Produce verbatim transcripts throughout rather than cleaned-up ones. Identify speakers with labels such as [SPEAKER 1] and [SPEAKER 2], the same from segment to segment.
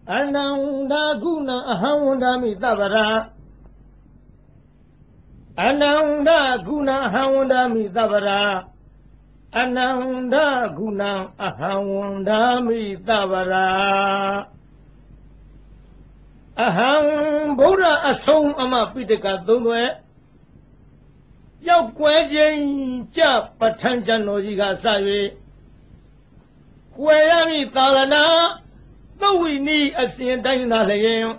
[SPEAKER 1] Ananda guna ahawandami tabara Ananda guna ahawandami tabara Ananda guna ahawandami tabara Aham Buddha asong ama pitaka dungwe Yau quay trên cha Patan Jano Jiga Sawe Quayami Talana Tawini Asian Dana Layan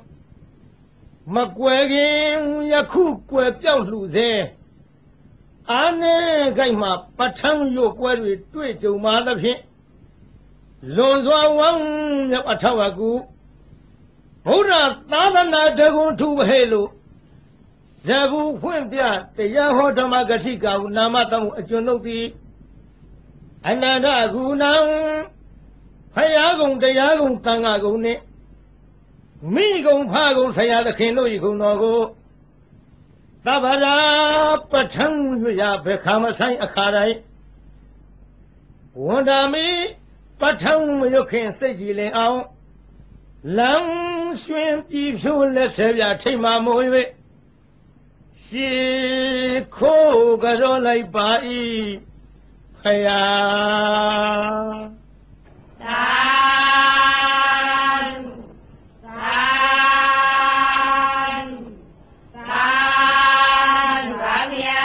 [SPEAKER 1] Maquagin Yaku Quay Piao Luze Ane Gaima Patan Yo Quay Twitch Mother Hit Lonzwa Wang Yapatawagu Buddha Tadana Dagon to Halo Zabu Fumpia, the Yahotama Gatika, Namatam, Junobi, Ananda Gunam, Hayagon, the Yagon Tangagone, Migo Pago, Sayada Keno, Igunogo, Tabara, Patan, Ya Bekama Sai Akarai, Wandami, Patan, you can say Gile out, Lam Swim, if you let Sevia Tima Moe. She ko garo lai bai haya
[SPEAKER 2] san san san ramya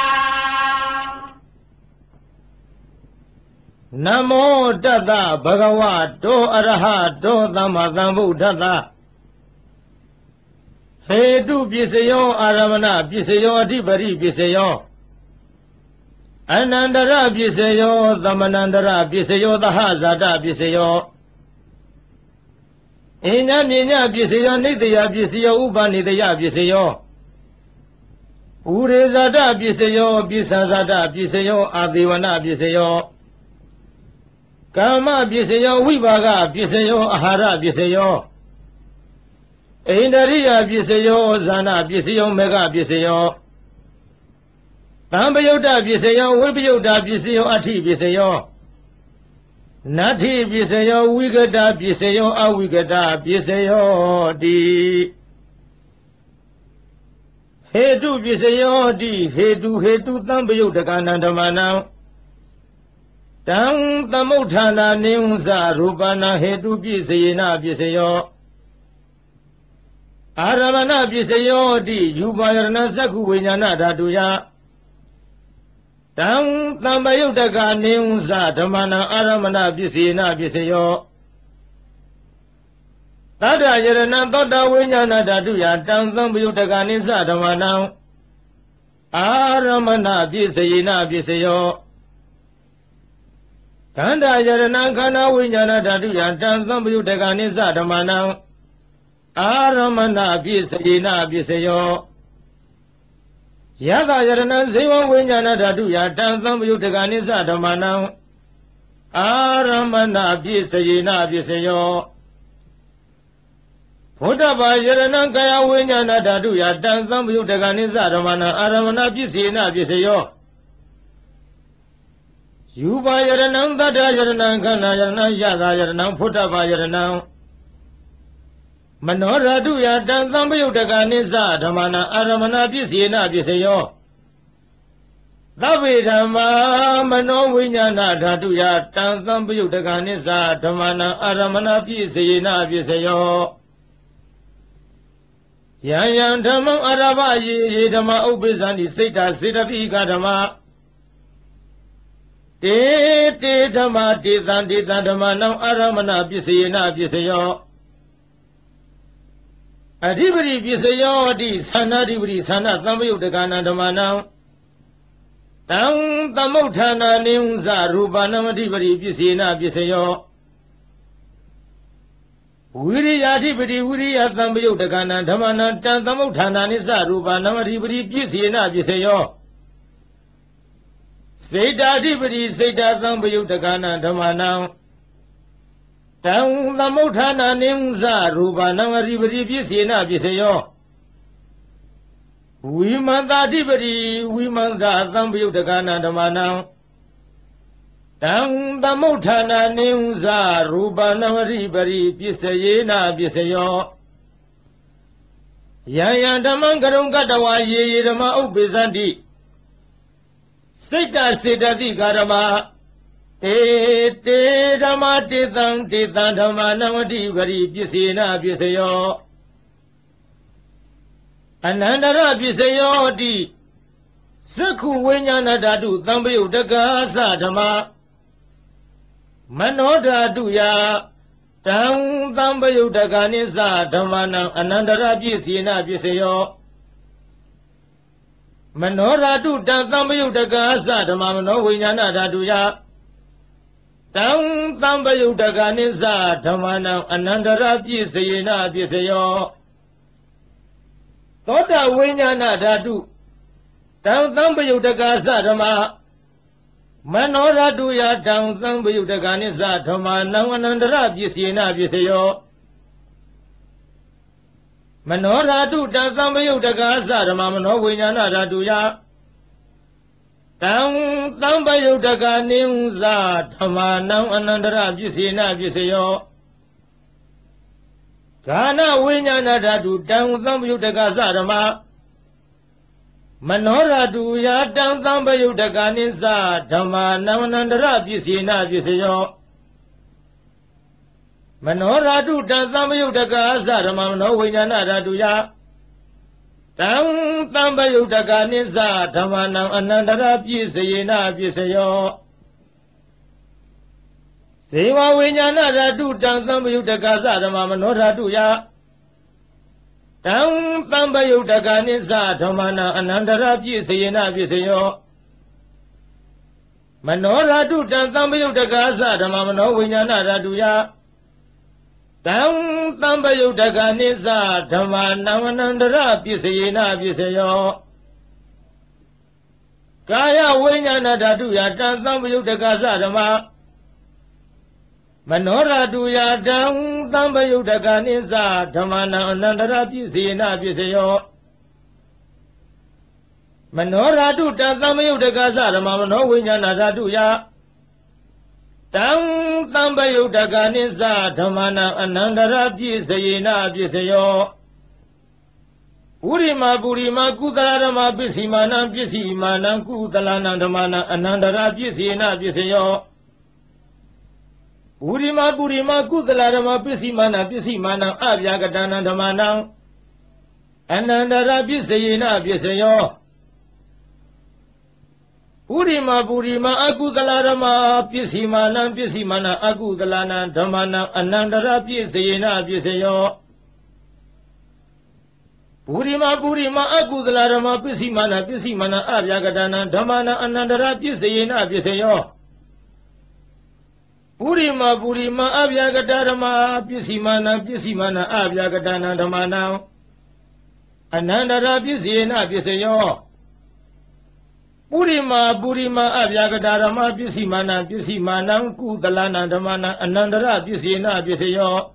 [SPEAKER 1] Namo Tata Bhagava Do Araha Do Dhammasambuddhassa Hedu Bisayo Aramana Bisayo Adibari Bisayo Anandara Bisayo Dhamanandara Bisayo Dahazada Bisayo Inya Ninya Bisayo Nidya Bisayo Uba Nidya Bisayo Urezada Bisayo Bisazada Bisayo Adivana Bisayo Kama Bisayo Vivaga Bisayo Ahara Bisayo Indariya Bisayo Zana Bisayo Mega Bisayo Tambayota Bisayo Wibiyota Bisayo Ati Bisayo Nati Bisayo Wigada Bisayo Awigada Bisayo Di Hedu Bisayo Di Hedu Hedu Tambayota Kanandamana Tam Tamutana Neunza Rubana Hedu Bisayena Bisayo Aramana Bisayo Di Yubayarna Saku Vinyana Daduya Tam Tambayutaka Neunza Tamana Aramana Bisina Bisayo Tada Yarana Tata Vinyana Daduya Tam Tambayutaka Nisa Tamana Aramana Bisayena Bisayo Kanda Yarana Kana Vinyana Daduya Tam Tambayutaka Nisa Tamana Aramana Bisayena Bisayo Yada Yarana Ziva Vinyana Daduya Tanzam Yutaganisa Damana Aramana Bisayena Bisayo Putaba Yarana Kaya Vinyana Daduya Tanzam Yutaganisa Damana Aramana Bisayena Bisayo Yuba Yarana Dada Yarana Kana Yarana Yada Yarana Putaba Yarana Manoradu ya Tanzambayutaka Nisa Dhamana Aramana Bisina Bisayo Davi Dhamma Mano Vinyana Dhatu ya Tanzambayutaka Nisa Dhamana Aramana Bisina Bisayo Yan Yan Dhamma Araba Ye Dhamma Ubisani Sita Sita Vika Dhamma Te Te Dhamma Te Thanti Dhamma Nam Aramana Bisina Bisayo Adibri Bisayo Di Sanadibri Sana Tambayutaka Dhamana Tam Tamutana Neunza Rubana Adibri Bisina Bisayo Viriya Adibri Viriya Tambayutaka Dhamana Tam Tamutana Nisa Rubana Adibri Bisina Bisayo Seta Adibri Seta Tambayutaka Dhamana Tam Tamutana Neunza Rubana Adibri Bisina Bisayo Vimanda Adibri Vimanda Tambayutaka Dhamana Tang Tamutana Nimza Rubana Ribari Pisayena Pisayo Yayandamangarungadawa Yedama Ubizandi Sita Sidati Garama Te Te Dama Titan Titan Dhamanamadi Vari Pisena Pisayo Anandara Pisayo Di Saku Winyana Dadu Tambu Daga Sadama Manoda Duya Tang Tambu Daganisa Dhamana Anandara Pisena Pisayo Manora Du Tambu Daga Sadama No Winyana Daduya Tang Tambu Daganisa Dhamana Anandara Pisena Pisayo Toda Winyana Dadu Tang Tambu Daga Sadama Manora Duya Tang Tambu Daganisa Dhamana Anandara Pisena Pisayo Manora Du Tang Tambu Daga Sadama No Winyana Daduya Tang Tambu Daganisa Dhamana Anandara Pisena Pisayo Kana Winyana Dadu Tang Tambu Daga Sadama Manora Duya Tang Tambu Daganisa Dhamana Anandara Pisena Pisayo Manora Du Tang Tambu Daga Sadama No Winyana Daduya Tang Tambu Daganisa Dhamana Anandara Pisena Pisayo Seva Winyana Dadu Tang Tambu Daga Sadama Manora Duya Tang Tambu Daganisa Dhamana Anandara Pisena Pisayo Manora Du Tang Tambu Daga Sadama No Winyana Daduya Tang Tambu Daganisa Dhamana Anandara Pisena Pisayo Kaya Winyana Daduya Tang Tambu Daga Sadama Manora Duya Tang Tambu Daganisa Dhamana Anandara Pisena Pisayo Manora Du Tang Tambu Daga Sadama No Winyana Daduya Tang Tambu Daganisa Dhamana Anandara Pisena Pisayo Purima Purima Kudalarama Pisimana Pisimana Kudalana Dhamana Anandara Pisena Pisayo Purima Purima Kudalarama Pisimana Pisimana Abyagatana Dhamana Anandara Pisena Pisayo Purima Purima Akudalarama Pisimana Pisimana Akudalana Dhamana Anandara Pisena Pisayo Purima Purima Akudalarama Pisimana Pisimana Abyagatana Dhamana Anandara Pisena Pisayo Purima Purima Abyagatana Pisimana Pisimana Abyagatana Dhamana Anandara Pisena Pisayo Purima Purima Abyagatana Pisimana Pisimana Kudalana Dhamana Anandara Pisena Pisayo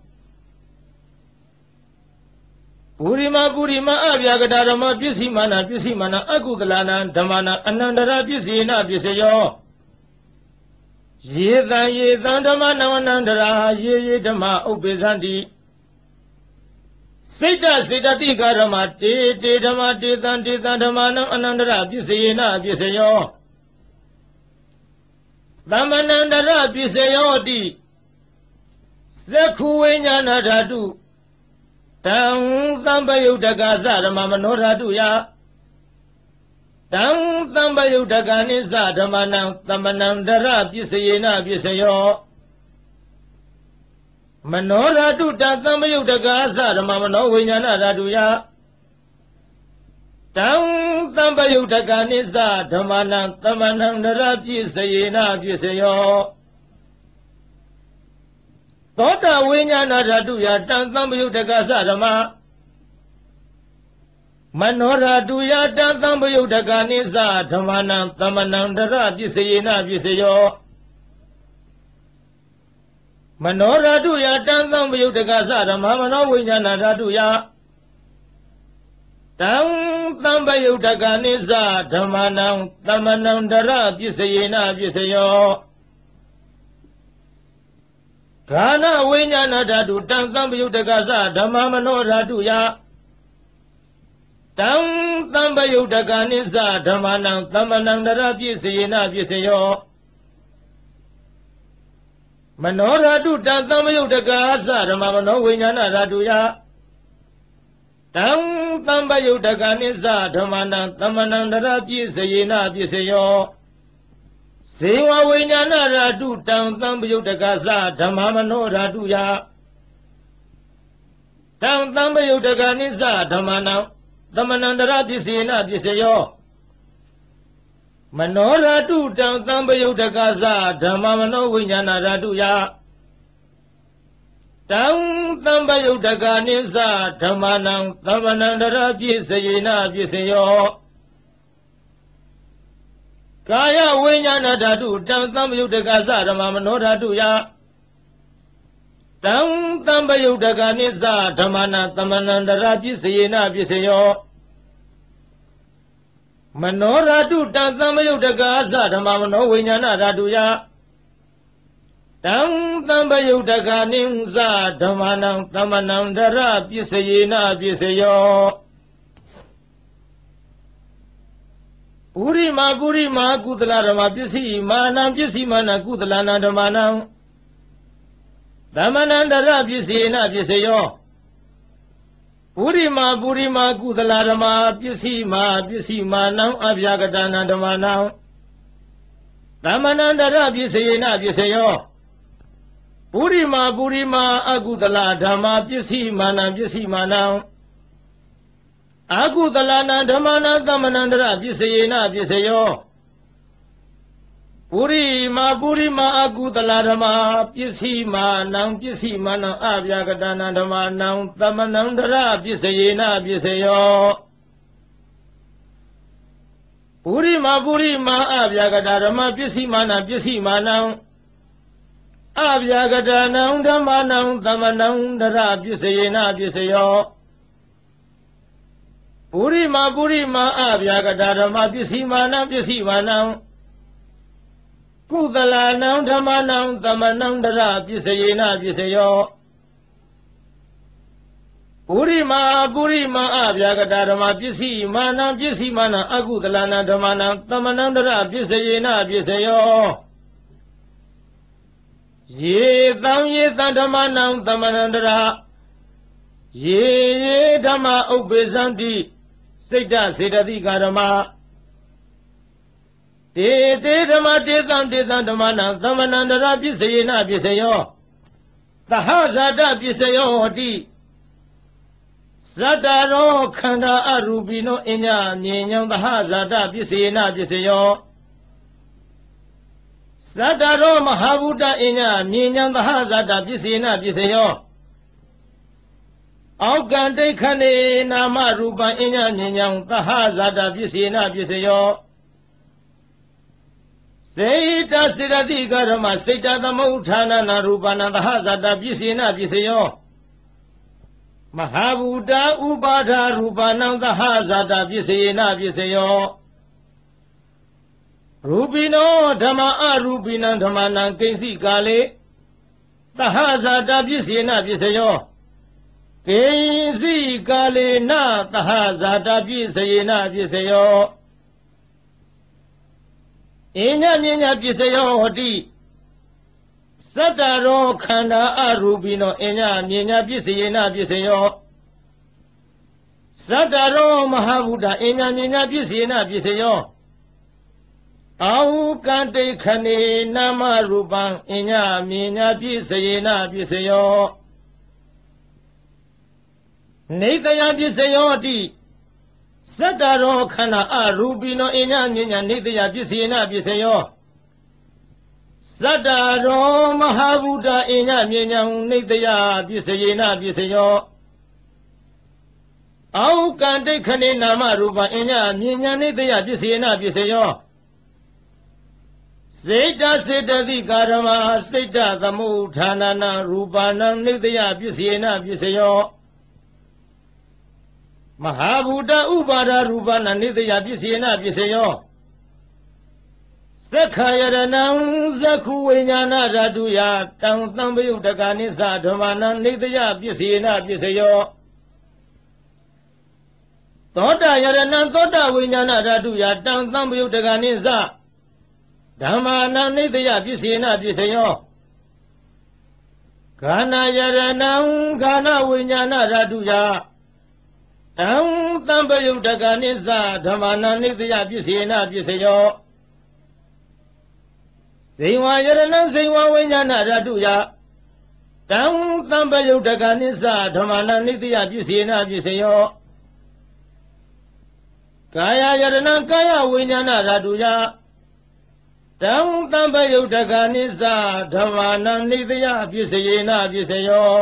[SPEAKER 1] Purima Purima Abyagatana Pisimana Pisimana Akudalana Dhamana Anandara Pisena Pisayo Yedan Yedan Dhamana Anandara Ye Ye Dhamma Ubezandi Sita Sita Tika Dhamma Te Te Dhamma Te Tan Te Tan Dhamana Anandara Pisena Pisayo Dhammanandara Pisayo Di Zakhu Winyana Dadu Tang Tambu Daga Sadama Manora Duya Tang Tambu Daganisa Dhamana Tamanandara Pisena Pisayo Manora Du Tang Tambu Daga Sadama No Winyana Daduya Tang Tambu Daganisa Dhamana Tamanandara Pisena Pisayo Toda Winyana Daduya Tang Tambu Daga Sadama Manora Duya Tang Tambu Daganisa Dhamana Tamanandara Pisena Pisayo Manora Duya Tang Tambu Daga Sadama No Winyana Daduya Tang Tambu Daganisa Dhamana Tamanandara Pisena Pisayo Gana Winyana Dadu Tang Tambayutagasa Dhamamano Raduya Tang Tambayutaganisa Dhamanang Tamanang Narapi Siyena Pisayo Manoradu Tang Tambayutagasa Dhamamano Winyana Raduya Tang Tambayutaganisa Dhamanang Tamanang Narapi Siyena Pisayo Sewa Winyana Radu Tang Tambayutagasa Dhamamano Raduya Tang Tambayutaganisa Dhamanang Tamanang Narapi Siyena Pisayo Manoradu Tang Tambayutagasa Dhamamano Winyana Raduya Tang Tambayutaganisa Dhamanang Tamanang Narapi Siyena Pisayo Kaya Winyana Dadu Tang Tambayutagasa Dhamamano Raduya Tang Tambayutaganisa Dhamanang Tamanang Narapi Siyena Pisayo Manoradu Tang Tambayutagasa Dhamamano Winyana Raduya Tang Tambayutaganisa Dhamanang Tamanang Narapi Siyena Pisayo Purima Purima Kudala Rama Pisi Manam Pisi Mana Kudala Nandamanam Dhamanandara Pisina Pisayo Purima Purima Kudala Rama Pisi Ma Pisi Manam Abhyagatana Dhamanam Dhamanandara Pisina Pisayo Purima Purima Agudala Dhamma Pisi Manam Pisi Manam Agudalana Dhamana Dhamanandara Pisayena Pisayo Purima Purima Agudala Dhamma Pisi Manam Pisi Manam Abhyagatana Dhamanam Dhamanandara Pisayena Pisayo Purima Purima Abhyagatana Dhamma Pisi Manam Pisi Manam Abhyagatana Dhamanam Dhamanandara Pisayena Pisayo Purima Purima Abhyagatana Dhamma Pisi Manam Pisi Manam Kudalanam Dhamanam Dhamanandara Pisayena Pisayo Purima Purima Abhyagatana Dhamma Pisi Manam Pisi Manam Agudalana Dhamanam Dhamanandara Pisayena Pisayo Ye Tam Ye Tam Dhamanam Dhamanandara Ye Ye Dhamma Ubbesanti Sita Siddhati Karama Te Te Dhamma Te Tam Te Tam Dhamanam Dhamanandara Pisayena Pisayo Tahazata Pisayo Hoti Sataro Khanda Arubino Inya Nyenyam Tahazata Pisayena Pisayo Sataro Mahabuddha Inya Nyenyam Tahazata Pisayena Pisayo Aukante Khane Nama Rupa Inya Nyenyam Tahazata Pisayena Pisayo Seita Siddhati Karama Seita Thamauthana Narupana Tahazata Pisayena Pisayo Mahabuddha Upada Rupanam Tahazata Pisayena Pisayo Rupino Dhamma Arupinam Dhammanam Kaisi Kale Tahazata Pisayena Pisayo Kaisi Kale Na Tahazata Pisayena Pisayo Inya Ninya Pisayo Hoti Sataro Khanda Arubino Inya Ninya Pisayena Pisayo Sataro Mahabuddha Inya Ninya Pisayena Pisayo Aukante Khane Nama Rupam Inya Ninya Pisayena Pisayo Nitaya Pisayo Hoti Sataro Khanda Arubino Inya Ninya Nitaya Pisayena Pisayo Sataro Mahabuddha Inya Ninya Nitaya Pisayena Pisayo Aukante Khane Nama Rupam Inya Ninya Nitaya Pisayena Pisayo Seita Siddhati Karama Seita Thamauthana Rupanam Nitaya Pisayena Pisayo Mahabuddha Upada Rupana Nitaya Pisayena Pisayo က္ခယရဏံဇက္ခုဝိညာဏဓာတုယတံသံပယုတ်တကနိစ္စဓမ္မနံနေတယပစ္စေနပစ္စယောသောတာယရဏံသောတာဝိညာဏဓာတုယတံသံပယုတ်တကနိစ္စဓမ္မနံနေတယပစ္စေနပစ္စယောခန္ဓာယရဏံခန္ဓာဝိညာဏဓာတုယတံသံပယုတ်တကနိစ္စဓမ္မနံနေတယပစ္စေနပစ္စယောဇိဝယရဏံဇိဝဝိညာဏဓာတုယတံသံပယုတ်တကနိစ္စဓမ္မနံနေတယပစ္စေနပစ္စယောကာယယရဏံကာယဝိညာဏဓာတုယတံသံပယုတ်တကနိစ္စဓမ္မနံနေတယပစ္စေနပစ္စယော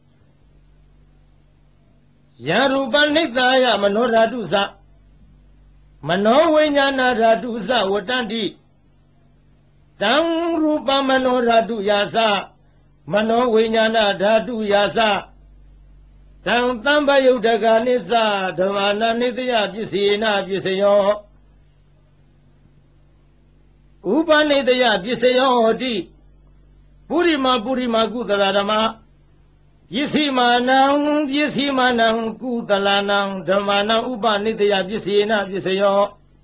[SPEAKER 1] ယရူပနိတယမနောဓာတုသမနောဝိညာဏဓာတုသဝတ္တန္တိတံရူပမနောဓာတုယာသမနောဝိညာဏဓာတုယာသတံသံပယုတ်တကနိစ္စဓမ္မနံနေတယပစ္စေနပစ္စယောဥပနိတယပစ္စယောဟောတိပုရိမပုရိမကုသလဓမ္မပစ္စည်းမာနံပစ္စည်းမာနံကုသလနံဓမ္မနံဥပနိတယပစ္စေနပစ္စယော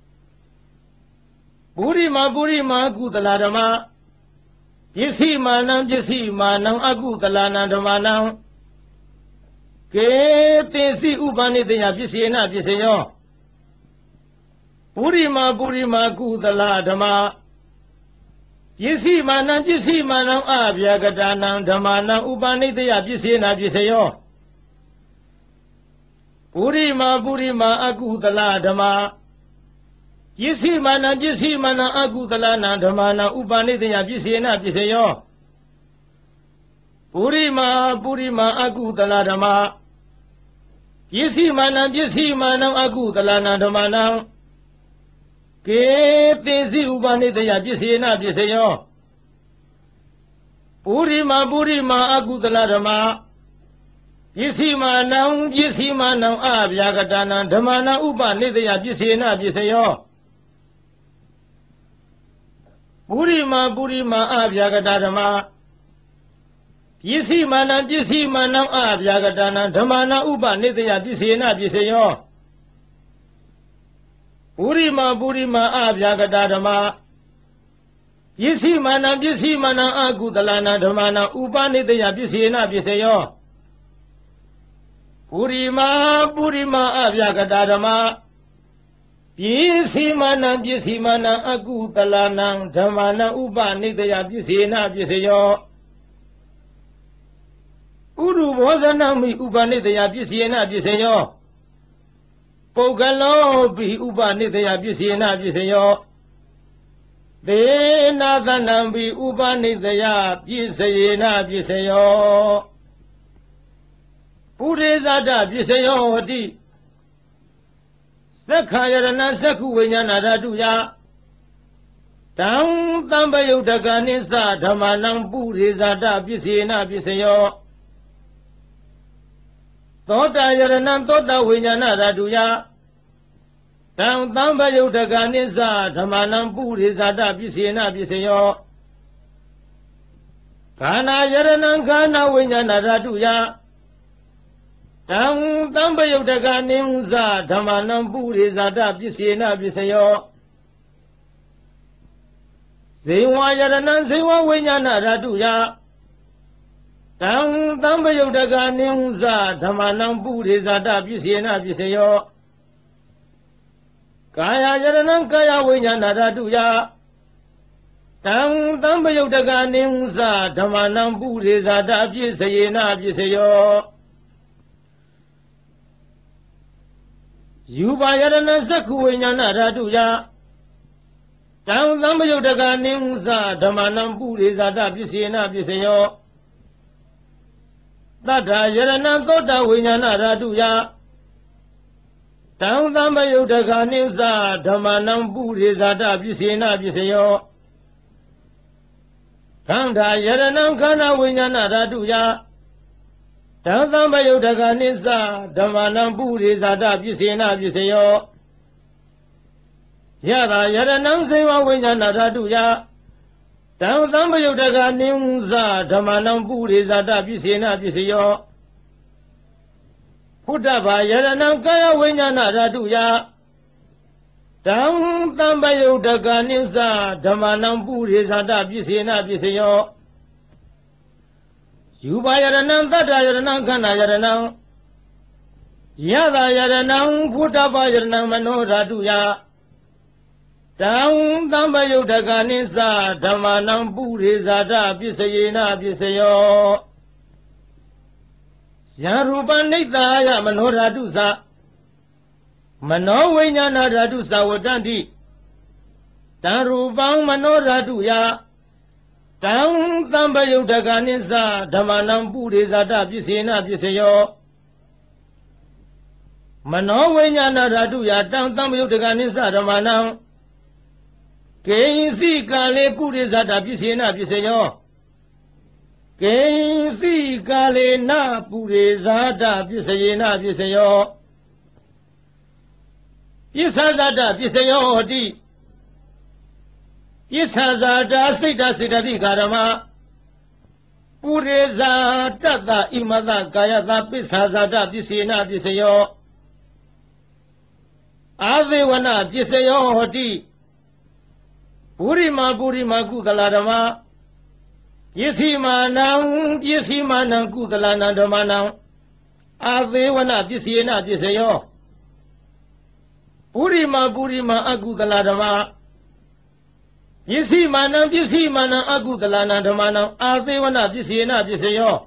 [SPEAKER 1] ပုရိမပုရိမကုသလဓမ္မပစ္စည်းမာနံပစ္စည်းမာနံအကုသလနံဓမ္မနံကေတေစီဥပနိတယပစ္စေနပစ္စယောပုရိမပုရိမကုသလဓမ္မပစ္စည်းမာနံပစ္စည်းမာနံအဗျာကတာနံဓမ္မနံဥပနိတယပစ္စေနပစ္စယောပုရိမပုရိမအကုသလဓမ္မပစ္စည်းမာနံပစ္စည်းမာနံအကုသလနံဓမ္မနံဥပနိတယပစ္စေနပစ္စယောပုရိမပုရိမအကုသလဓမ္မပစ္စည်းမာနံပစ္စည်းမာနံအကုသလနံဓမ္မနံကေတေစီဥပနိတယပစ္စေနပစ္စယောပုရိမပုရိမအကုသလဓမ္မပစ္စည်းမာနံပစ္စည်းမာနံအဗျာကတာနံဓမ္မနံဥပနိတယပစ္စေနပစ္စယောပုရိမပုရိမအဗျာကတာဓမ္မပစ္စည်းမာနံပစ္စည်းမာနံအဗျာကတာနံဓမ္မနံဥပနိတယပစ္စေနပစ္စယောပုရိမပုရိမအဗျာကတာဓမ္မပစ္စည်းမာနံပစ္စည်းမာနံအကုသလနံဓမ္မနံဥပနိတယပစ္စေနပစ္စယောပုရိမပုရိမအဗျာကတာဓမ္မပစ္စည်းမာနံပစ္စည်းမာနံအကုသလနံဓမ္မနံဥပနိတယပစ္စေနပစ္စယောဥရုဘောဇနမိဥပနိတယပစ္စေနပစ္စယောပုဂ္ဂလောပိဥပနိတယပစ္စေနပစ္စယောသေနာသနံပိဥပနိတယပစ္စေနပစ္စယောပုရိသတပစ္စယောဟောတိသက္ခယရဏသက္ခုဝိညာဏဓာတုယတံသံပယုတ်တကနိစ္စဓမ္မနံပုရိသတပစ္စေနပစ္စယောသောတာယရဏံသောတာဝိညာဏဓာတုယတံသံပယုတ်တကနိစ္စဓမ္မနံပုရိသတပစ္စေနပစ္စယောခန္ဓာယရဏံခန္ဓာဝိညာဏဓာတုယတံသံပယုတ်တကနိစ္စဓမ္မနံပုရိသတပစ္စေနပစ္စယောဇေဝယရဏံဇေဝဝိညာဏဓာတုယတံသံပယုတ်တကနိစ္စဓမ္မနံပုရိသတပစ္စေနပစ္စယောကာယယရဏံကာယဝိညာဏဓာတုယတံသံပယုတ်တကနိစ္စဓမ္မနံပုရိသတပစ္စေနပစ္စယောယူပါယရဏံသက္ခုဝိညာဏဓာတုယတံသံပယုတ်တကနိစ္စဓမ္မနံပုရိသတပစ္စေနပစ္စယောသတ္ထာယရဏံသောတာဝိညာဏဓာတုယတံသံပယုတ်တကနိစ္စဓမ္မနံပုရိသတပစ္စေနပစ္စယောခန္ဓာယရဏံခန္ဓာဝိညာဏဓာတုယတံသံပယုတ်တကနိစ္စဓမ္မနံပုရိသတပစ္စေနပစ္စယောဇ Yada Yaranam Seva Vinyana Raduya Down Thambayutaka Nimza Dhamanam Puri Zata Pisena Pisayo Putaba Yaranam Kaya Vinyana Raduya Down Thambayutaka Nimza Dhamanam Puri Zata Pisena Pisayo Yuba Yaranam Tata Yaranam Kana Yaranam Yada Yaranam Putaba Yaranam Mano Raduya Down Thambayutaka Nimza Dhamanam Puri Zata Pisayena Pisayo Yarupa Nitaya Mano Radusa Mano Vinyana Radusa Vadanti Darupang Mano Raduya Down Thambayutaka Nimza Dhamanam Puri Zata Pisena Pisayo Mano Vinyana Raduya Down Thambayutaka Nimza Dhamanam Kainsi Kale Puri Zata Pisena Pisayo Kainsi Kale Na Puri Zata Pisayena Pisayo Pisa Zata Pisayo Di Pisa Zata Sita Sita Di Karama Puri Zata Imada Kayata Pisa Zata Pisena Pisayo Adivana Pisayo Di Purima Purima Kukaladama Yesima Nam Yesima Nam Kukalana Damana Adivana Pisena Pisayo Purima Purima Akukaladama Yesima Nam Yesima Nam Akukalana Damana Adivana Pisena Pisayo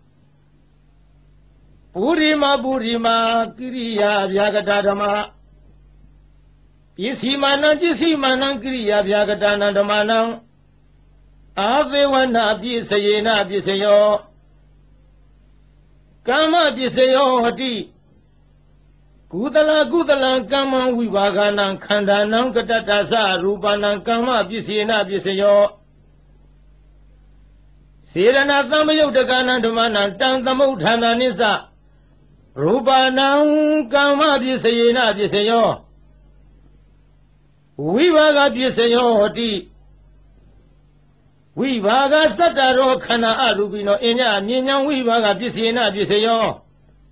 [SPEAKER 1] Purima Purima Kiriya Vyakatadama Yesimanam Yesimanam Kriya Vyakatana Dhamanam Adivana Pisayena Pisayo Kama Pisayo Hati Kudala Kudala Kama Vivagana Khandanam Katatasa Rupanam Kama Pisayena Pisayo Sirana Thambayutaka Dhamanam Tang Thamauthana Nisa Rupanam Kama Pisayena Pisayo Vivaga Pisayo Hati Vivaga Sataro Khana Arubino Enya Minyam Vivaga Pisena Pisayo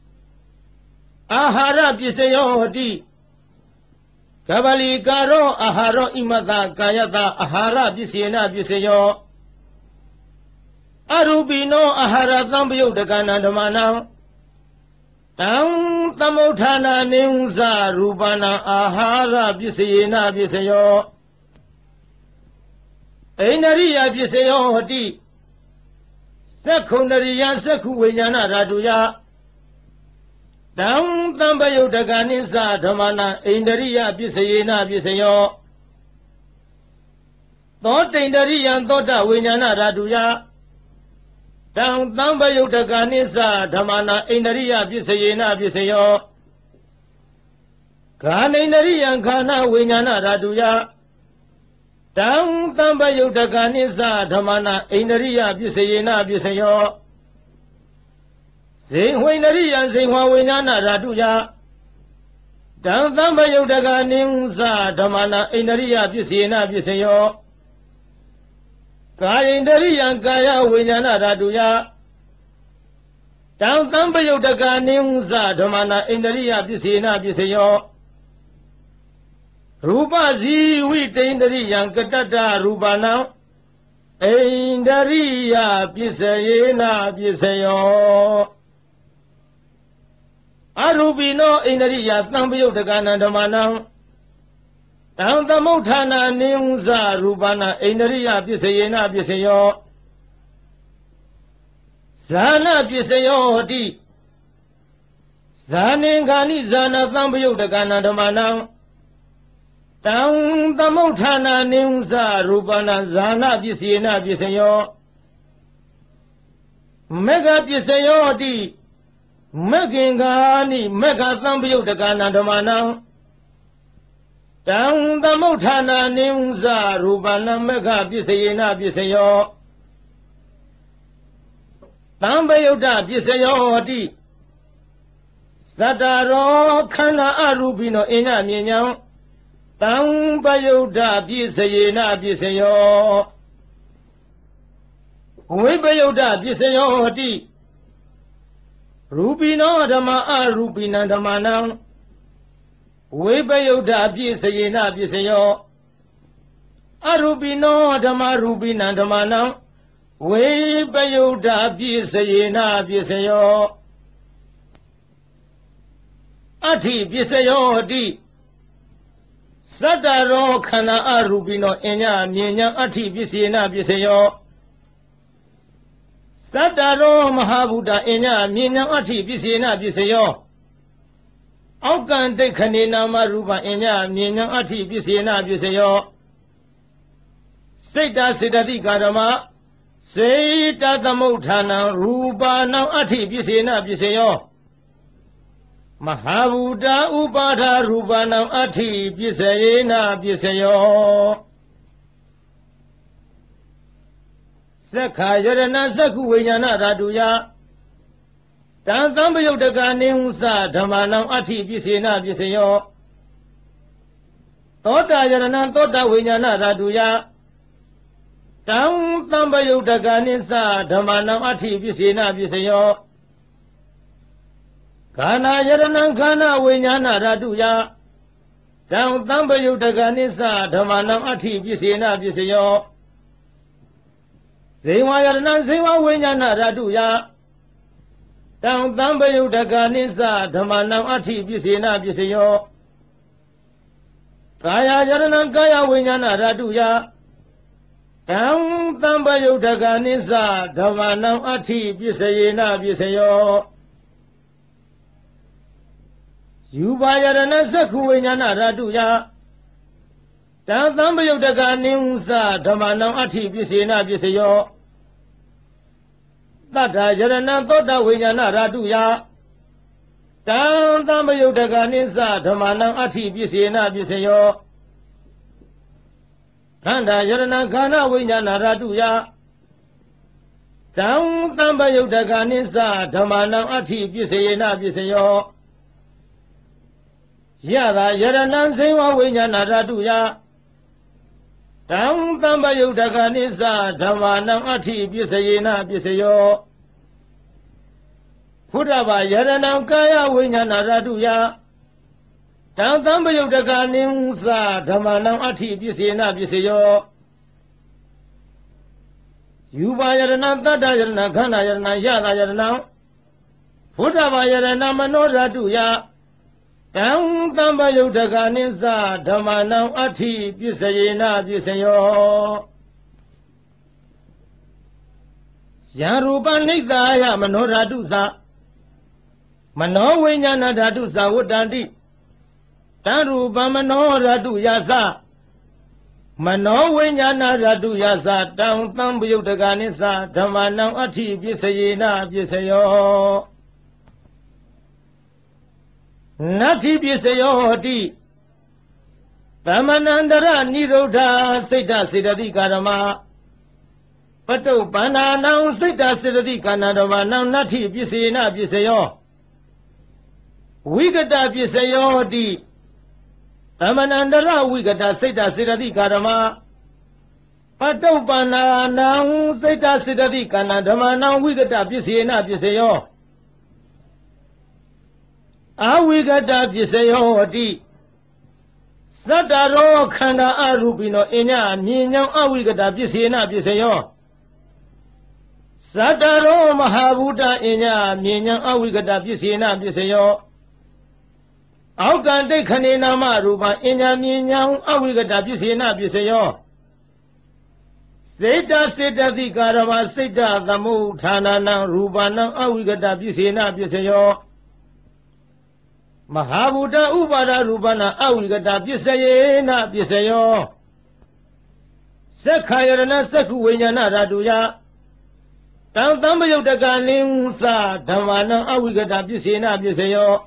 [SPEAKER 1] Ahara Pisayo Hati Kabali Karo Aharo Imata Kayata Ahara Pisena Pisayo Arubino Ahara Thambayutaka Dhamanam Tam Thamauthana Nimza Rupana Ahara Pisayena Pisayo Ainariya Pisayo Hati Sekhundariya Sekhu Vinyana Raduya Tam Thambayutaka Nimza Dhamana Ainariya Pisayena Pisayo Thota Ainariya Thota Vinyana Raduya Down Thambayutaka Nimza Dhamana Ainariya Pisayena Pisayo Kana Ainariya Kana Vinyana Raduya Down Thambayutaka Nimza Dhamana Ainariya Pisayena Pisayo Zinghuinariya Zingwa Vinyana Raduya Down Thambayutaka Nimza Dhamana Ainariya Pisayena Pisayo Kaya Indariya Kaya Vinyana Raduya Down Thambayutaka Nimza Dhamana Indariya Pisena Pisayo Rupa Ziwi Indariya Katata Rupana Indariya Pisayena Pisayo Arubino Indariya Thambayutaka Dhamanam Down Thamauthana Nimza Rupana Ainariya Pisayena Pisayo Zana Pisayo Hati Zanengani Zana Thambayutaka Dhamanam Down Thamauthana Nimza Rupana Zana Pisayena Pisayo Mega Pisayo Hati Megingani Mega Thambayutaka Dhamanam Down Thamauthana Nimza Rupana Mega Pisayena Pisayo Thambayuta Pisayo Hati Sataro Khana Arubino Enya Minyam Tang Bayuda Bisayena Bisayo Wibayuda Bisayo Di Rubino Dama A Rubina Damanang Wibayuda Bisayena Bisayo Arubino Dama Rubina Damanang Wibayuda Bisayena Bisayo Ati Bisayo Di Sadaro Kana Arubino Enya Mienya Ati Bisayena Bisayo Sadaro Mahabuda Enya Mienya Ati Bisayena Bisayo Aukan Dekanina Maruba Enya Mienya Ati Bisayena Bisayo Sita Siddhati Karama Sita Tamutana Rupa Now Ati Bisayena Bisayo Mahabuddha Upada Rupa Now Ati Bisayena Bisayo Sakha Yarana Sakhu Vijnana Raduya Tantambayodaka Nimsa Dhamma Now Ati Bisayena Bisayo Tota Yarana Tota Vijnana Raduya Tantambayodaka Nimsa Dhamma Now Ati Bisayena Bisayo Kana Yarana Kana Vijnana Raduya Tantambayodaka Nimsa Dhamma Now Ati Bisayena Bisayo Sewa Yarana Sewa Vijnana Raduya Tantambayodaka Nimsa Dhamma Now Ati Bisayena Bisayo Kaya Yarana Kaya Vijnana Raduya Tantambayodaka Nimsa Dhamma Now Ati Bisayena Bisayo Yuba Yarana Sakhu Vijnana Raduya Tantambayodaka Nimsa Dhamma Now Ati Bisayena Bisayo Tata Yarana Tota Vijnana Raduya Tantambayodaka Nimsa Dhamma Now Ati Bisayena Bisayo Kanda Yarana Kana Vijnana Raduya Tantambayodaka Nimsa Dhamma Now Ati Bisayena Bisayo Yada Yarana Sewa Vijnana Raduya Tantambayodaka Nimsa Dhamma Now Ati Bisayena Bisayo Pudava Yarana Kaya Vijnana Raduya Tantambayodaka Nimsa Dhamma Now Ati Bisayena Bisayo Yuba Yarana Tata Yarana Khana Yarana Yada Yarana Pudava Yarana Mano Raduya Tantambayodaka Nimsa Dhamma Now Ati Bisayena Bisayo Yarupa Nidaya Mano Radusa Mano Vijnana Radusa Vudanti Tarupa Mano Raduyasa Mano Vijnana Raduyasa Tantambayodaka Nimsa Dhamma Now Ati Bisayena Bisayo Nati Bisayo Di Tamanandara Nirodha Sita Siddhati Karama Pato Pana Now Sita Siddhati Karama Now Nati Bisayena Bisayo Vigata Bisayo Di Tamanandara Vigata Sita Siddhati Karama Pato Pana Now Sita Siddhati Karama Now Vigata Bisayena Bisayo Avigata Bisayo Di Sadaro Khanda Arubino Enya Mienya Avigata Bisayena Bisayo Sadaro Mahabuddha Enya Mienya Avigata Bisayena Bisayo Aukan Dekanina Maruba Enya Mienya Avigata Bisayena Bisayo Sita Siddhati Karama Sita Tamutana Nang Rupa Nang Avigata Bisayena Bisayo Mahabuddha Upada Rupana Avigata Bisayena Bisayo Sakha Yarana Sakhu Vijnana Raduya Tantambayodaka Nimsa Dhamma Now Avigata Bisayena Bisayo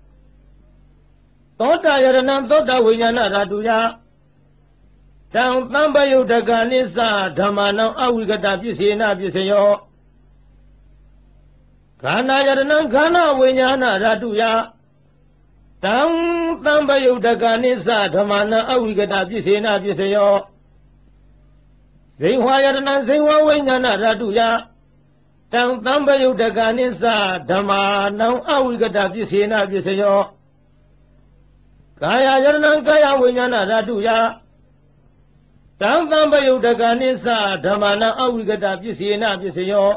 [SPEAKER 1] Tota Yarana Tota Vijnana Raduya Tantambayodaka Nimsa Dhamma Now Avigata Bisayena Bisayo Kana Yarana Kana Vijnana Raduya တံသံပယုတ်တကနိစ္စဓမ္မနံအဝိကတပစ္စေနပစ္စယောဇိဝါယတနံဇိဝဝိညာဏဓာတုယတံသံပယုတ်တကနိစ္စဓမ္မနံအဝိကတပစ္စေနပစ္စယောကာယယတနံကာယဝိညာဏဓာတုယတံသံပယုတ်တကနိစ္စဓမ္မနံအဝိကတပစ္စေနပစ္စယော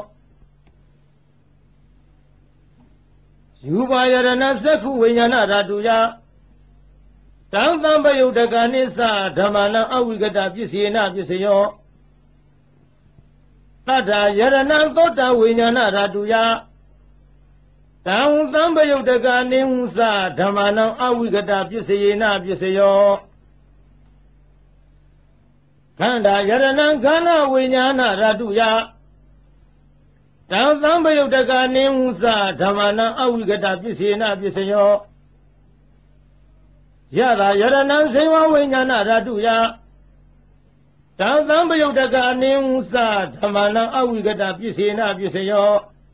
[SPEAKER 1] ယူပါယရဏသက္ခုဝိညာဏဓာတုယတံသံပယုတ်တကနိစ္စဓမ္မနံအဝိကတပစ္စေနပစ္စယောတတ္ထာယရဏသောတဝိညာဏဓာတုယတံသံပယုတ်တကနိဝသဓမ္မနံအဝိကတပစ္စေနပစ္စယောခန္ဓာယရဏခန္ဓာဝိညာဏဓာတုယတံသံပယုတ်တကနိဝသဓမ္မနံအဝိကတပစ္စေနပစ္စယောယတာယရဏဇိဝဝိညာဏဓာတုယတံသံပယုတ်တကနိဝသဓမ္မနံအဝိကတပစ္စေနပစ္စယော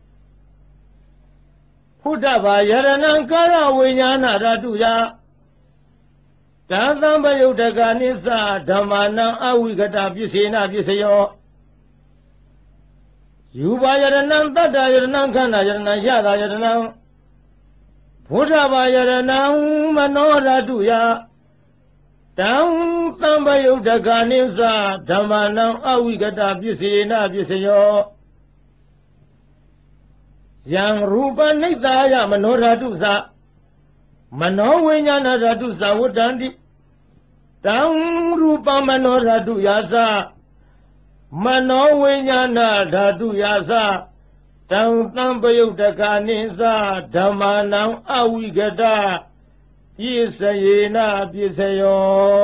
[SPEAKER 1] ဖုဒ္ဓဘာယရဏကာရဝိညာဏဓာတုယတံသံပယုတ်တကနိစ္စဓမ္မနံအဝိကတပစ္စေနပစ္စယောယူပါယရဏံတတ္တယရဏံခန္ဓာယရဏံယတာယရဏံဘုဒ္ဓဘာယရဏံမနောဓာတုယတံသံပယုတ်တကနိစ္စဓမ္မနံအဝိကတပစ္စေနပစ္စယောယံရူပနိတ္တာယမနောဓာတုသမနောဝိညာဏဓာတုသဝတ္တန္တိတံရူပမနောဓာတုယာသမနောဝိညာဏဓာတုယာသတံသံပယုတ်တကနိစ္စဓမ္မနံအဝိကတပစ္စယေနပစ္စယော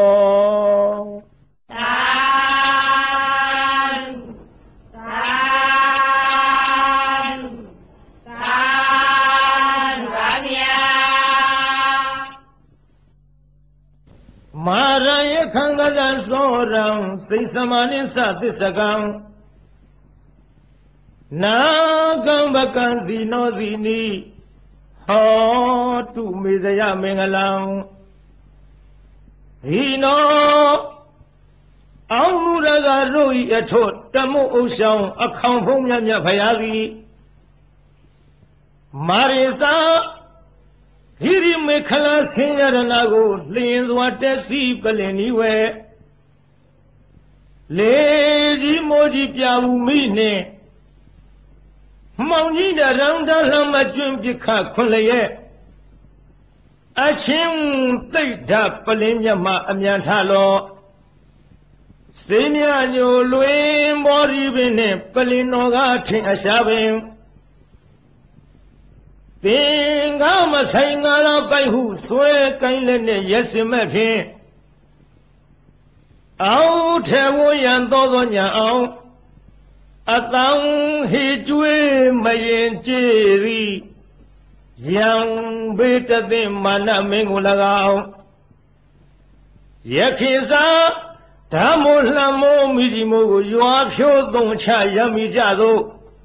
[SPEAKER 2] သာသာသာသာဗျာ
[SPEAKER 1] မာရယခံကလသောရံစိတ်စမနိသသစ္စကံနာကံပကံဇီနောဇီနိဟောတုမေဇယမင်္ဂလံဇီနောအောင်မူရကတို့ဤအထွတ်တမုတ်ဥဆောင်အခေါင်ဖုံးမြတ်မြတ်ဖရာသည်မာရိသာဟိရိမေခလာဆင်းရဏကိုလျင်စွာတက်စီပလင်ဤဝဲလေကြီးမိုးကြီးပြာဝူမိနှင့်မောင်ကြီးတရံတလှမကျွန်းပြခခွန်လျက်အချင်းသိဒ္ဓပလင်းမြတ်မှအမြန်ထလောစိญญညိုလွင်ဘောရီပင်နှင့်ပလင်တော်ကထင်အရှားပင်သင်္ကာမဆိုင်ငါတော့ပိုက်ဟုဆွဲကိုင်းလက်နဲ့ရက်စင်မဲ့ဖြင့်အောက်ထဲဝရန်သောသောညာအောင်အတောင်ဟေကျွေးမရင်ကြည်သည်ယံဘေတသိမာနမင်းကို၎င်းယခိသာဓမ္မိုလှမောမိကြီးမိုးကိုရွာဖြိုးသုံးချရမိကြသော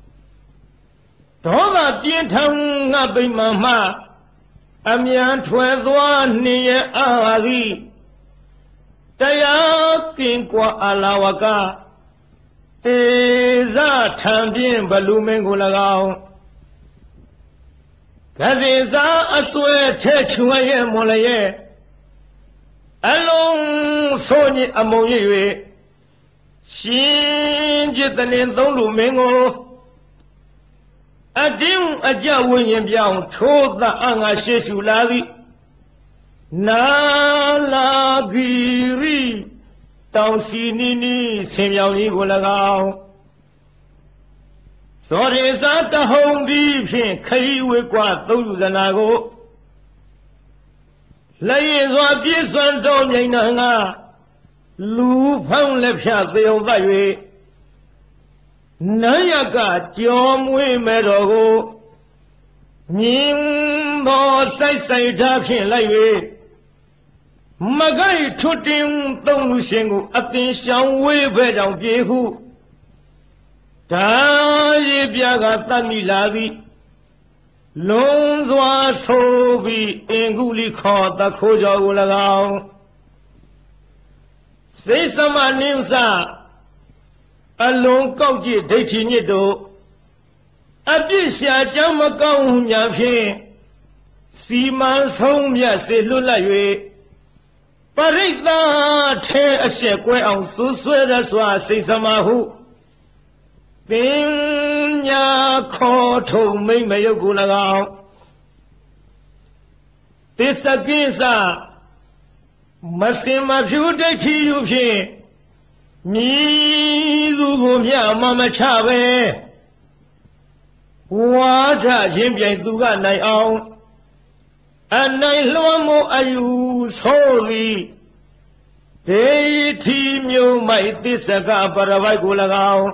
[SPEAKER 1] ဒေါသပြင်းထန်ငါပိမှန်မှအမြန်ထွယ်သွားနှင်ရအာသည်တရားကင်ကွာအလာဝကတေဇထံဖြင့်ဘလူမင်းကို၎င်းဂဇေသာအစွဲထဲချွဲရဲ့မွန်လျက်အလုံးဆိုးညစ်အမုံရ၍ရှင်จิตတလင်သုံးလူမင်းကိုအတင်းအကြဝိညာဉ်ပြောင်းထိုးသအငါရှေ့ရှုလာသည်နာလာဂီရိတောင်စီနီနီဆင်ပြောင်ကြီးကို၎င်းသောရေစာတဟုံသည်ဖြင့်ခရီးဝေကွာသုံးလူဇနာကိုလက်ရည်စွာပြည့်စွမ်းတော်မြိန်နာငါလူဖောင်းလက်ဖြသေုံသတ်၍နန်းရကကြောမွေးမဲ့တော်ကိုမြင်းသောစိုက်စိုက်ထားဖြင့်လိုက်၍မကိုက်ထွတ်တင်သုံးလူရှင်ကိုအသင်ရှောင်ဝေးဖဲကြောင့်ပြေဟုဒါရည်ပြကတတ်မိလာသည်လုံးစွာဆိုးပြီးအင်္ဂုလိခေါ်တခိုးကြောကို၎င်းစိတ်သမနိစ္စအလုံးကောက်ကြည့်ဒိဋ္ဌိညစ်တို့အပြစ်ရှာကြောင်းမကောင်းမှုများဖြင့်စီမံဆုံးမြတ်စေလွတ်လပ်၍ပရိသတ်ထဲအဆက်ကွဲအောင်ဆူဆွဲရစွာစိတ်သမဟုပညာခေါ်ထုံမိမ့်မယုတ်ကို၎င်းသစ္စကိစ္စမစင်မဖြူဒိဋ္ဌိယူဖြင့်မြည်သူကိုမျှမမချပဲဝါဒချင်းပြိုင်သူကနိုင်အောင်အနိုင်လွှမ်းမိုးအယူဆိုးသည်ဒိဋ္ဌိမျိုးမိုက်သစ္စကပရပိုက်ကို၎င်း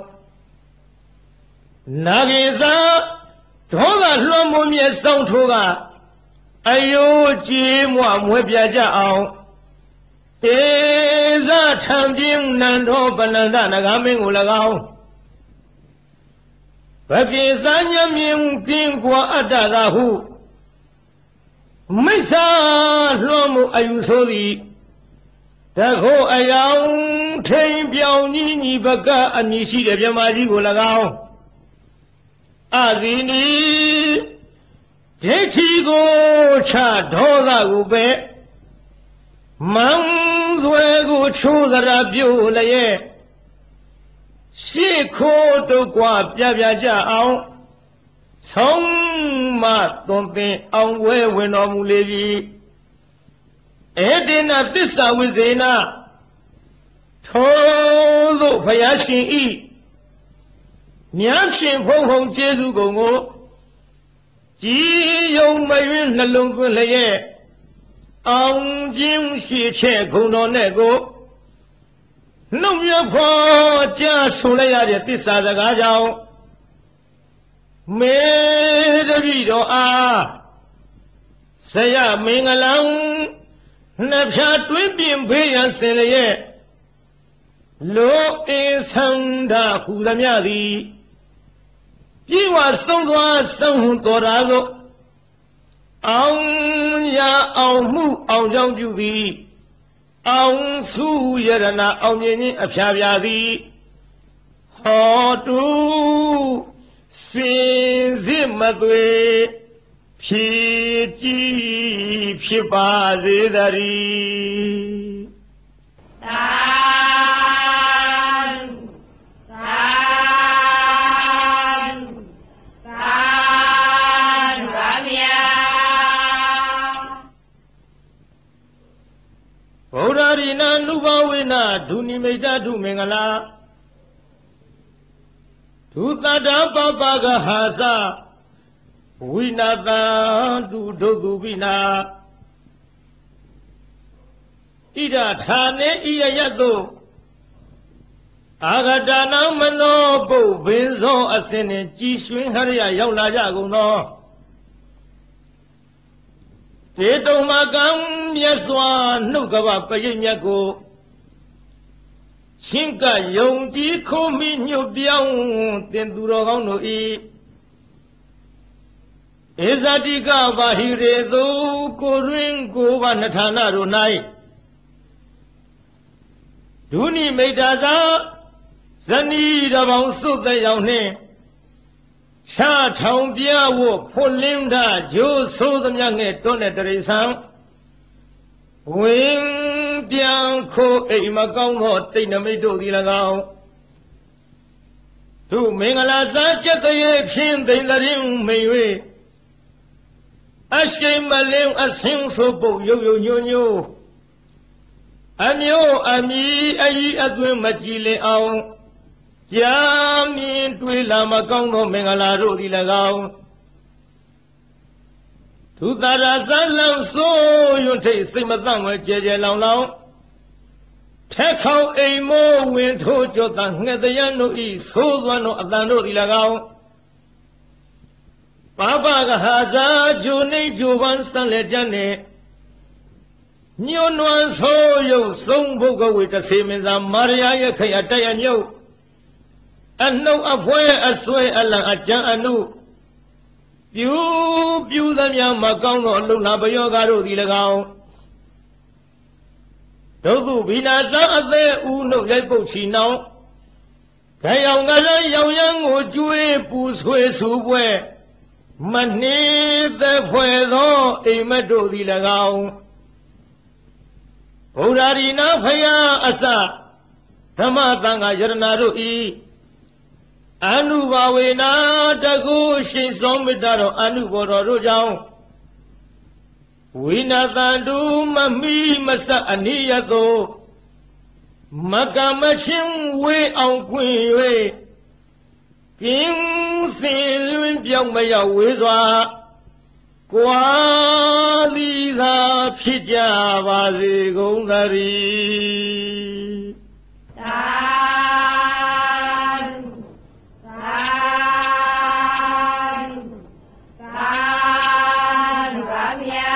[SPEAKER 1] နာဂေသာဒေါကလွှမ်းမိုးမြဲစောင့်ထိုးကအယိုးကြေးမွမွဲပြကြအောင်ဧဇထံပြင်းနန္ဒောပနန္ဒနဂမင်းကို၎င်းဘကိသညမြင်ပြင်းကွာအတ္တသာဟုမိစ္ဆာလွှမ်းမိုးအယူဆိုသည်တခိုးအယောင်ထိန်ပြောင်ကြီးညီဘကအမည်ရှိတဲ့မြမကြီးကို၎င်းအဇီနီဒိဋ္ဌိကိုချဒေါသကိုပဲမံသွဲကိုချိုးသရာပြုတ်လျက်ရှေ့ခိုးတို့ကွာပြပြကြအောင်ဆုံးမသွန်သင်အောင်ဝဲဝင်တော်မူလေပြီဧတေနသစ္စာဝိဇေနထိုသို့ဘုရားရှင်ဤမြတ်ရှင်ဘုံဘုံကျေးဇူးကုန်ကိုကြည်ယုံမယွင်းနှလုံးသွင်းလျက်အောင်ခြင်းရှိချက်ဂုဏ်တော်နဲ့ကိုနှုတ်မြဖို့ကြားဆိုလိုက်ရတဲ့သစ္စာစကားကြောင့်မေတ္တိတော်အားဆရာမင်္ဂလံနှစ်ဖြာတွင်းပြင်ဖေးရန်စင်လျက်လောအေသန္တာဟူသမျှသည်ပြေဝဆုံးသွားဆုံးဟွန်တော်ရာသို့အောင်ရအောင်မှုအောင်ကြောင်းပြုသည်အောင်စုယရဏအောင်မြင်ခြင်းအဖျားပြသည်ဟောတုစင်စစ်မသွေဖြည့်ကြည်ဖြစ်ပါစေတည်း
[SPEAKER 2] သာသာသာရမြာ
[SPEAKER 1] ဗုဒ္ဓရိနာနုဘဝေနဒုနိမိတ်ဒုမင်္ဂလာဒုတတပပကဟာသဝိနာတံတုဒုက္ခုပိနာဣဒဌာနေဣယယတုအာဂတနာမနောပုဗ္ဗင်းသောအစဉ်နှင့်ကြည်ရွှင်ဟရိယရောက်လာကြကုန်သောဒေတုံမကံမြတ်စွာနှုတ်ကပပရိမြတ်ကိုချင်းကယုံကြည်ခိုးမိညွတ်ပြောင်းတင်သူတော်ကောင်းတို့ဤဧဇတိကဘာဟိရေသူကိုရင်းကိုဘာနဌာနတို့၌ဒုနိမိတ်တာသာဇနီးတပေါင်းစုသက်ရောက်နှင့်ခြားထောင်ပြဝတ်ဖွလင်းတာဂျိုးဆိုးသမျှငဲ့တွန်းတဲ့တရိษံဝင်ပြန်ခိုးအိမ်မကောင်းသောတိတ်နမိတ်တို့သည်၎င်းသူမင်္ဂလာစာကျက်တရေဖြင့်သိမ့်တရင်မိန်၍အရှိန်မလင်းအဆင်းဆိုပုတ်ရုပ်ရုပ်ညွညွအမျိုးအမီအကြီးအသွင်းမကြည်လင်အောင်ကြာမြင်တွေ့လာမကောင်းသောမင်္ဂလာတို့သည်၎င်းသူသာရဇလံဆိုးရွံ့ထိတ်စိတ်မသန့်ဝဲကြဲကြဲလောင်လောင်ထက်ခေါင်အိမ်မိုးဝင်ထိုးကြောတန်ငှက်တရံတို့ဤသိုးသွမ်းသောအတန်တို့သည်၎င်းပပကဟာဇာဂျုန်နေဂျိုပန်စံလက်ကြနှင့်ညွန်းနွမ်းဆိုးရုပ်ဆုံးဘုဂဝေတစေမင်းသာမာရယာရဲ့ခိအတရမြုပ်အနှုတ်အဖွဲအဆွဲအလံအကြံအနုပြုပြုသမျှမကောင်းသောအလုံးလာပယောဂတို့သည်၎င်းဒုက္ခဘိနာစအသေးဦးနှုတ်ရိုက်ပုတ်ချီနှောင်းခဲရောင်ကလေးရောင်ရမ်းကိုကျွေးပူဆွေးဆူပွဲမနှေးသက်ဖွယ်သောအိမ်မက်တို့သည်၎င်းဘုရားရီနာဖယားအစဓမ္မသံဃာယရဏတို့ဤအနုဘာဝေနာတကုရှင်သောမေတ္တာတော်အနုဘောတော်တို့ကြောင့်ဝိနာတန္တုမမိမစအနိယသောမကမချင်းဝေအောင်ခွင့်၍ကင်းစင်လွင်ပြောင်းမရောက်ဝေးစွာကွာသည်သာဖြစ်ကြပါစေကုန်သတည်း
[SPEAKER 2] သာသာသာပါဗျာ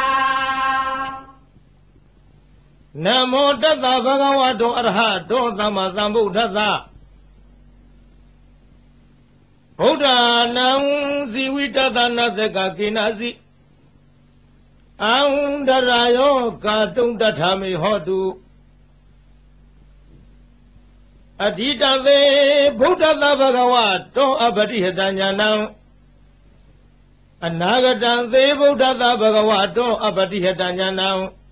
[SPEAKER 1] နမောတတ္တဗုဒ္ဓဝါတောအရဟတောသမ္မာသမ္ဗုဒ္ဓသဗုဒ္ဓနာံဇီဝိတတနာသကကိနာစီအံဒရာယောကာတုံတထာမေဟောတုအဓိတသေဗုဒ္ဓသဗ္ဗဂဝတောအပတိဟတညာနံအနာဂတံသေဗုဒ္ဓသဗ္ဗဂဝတောအပတိဟတညာနံ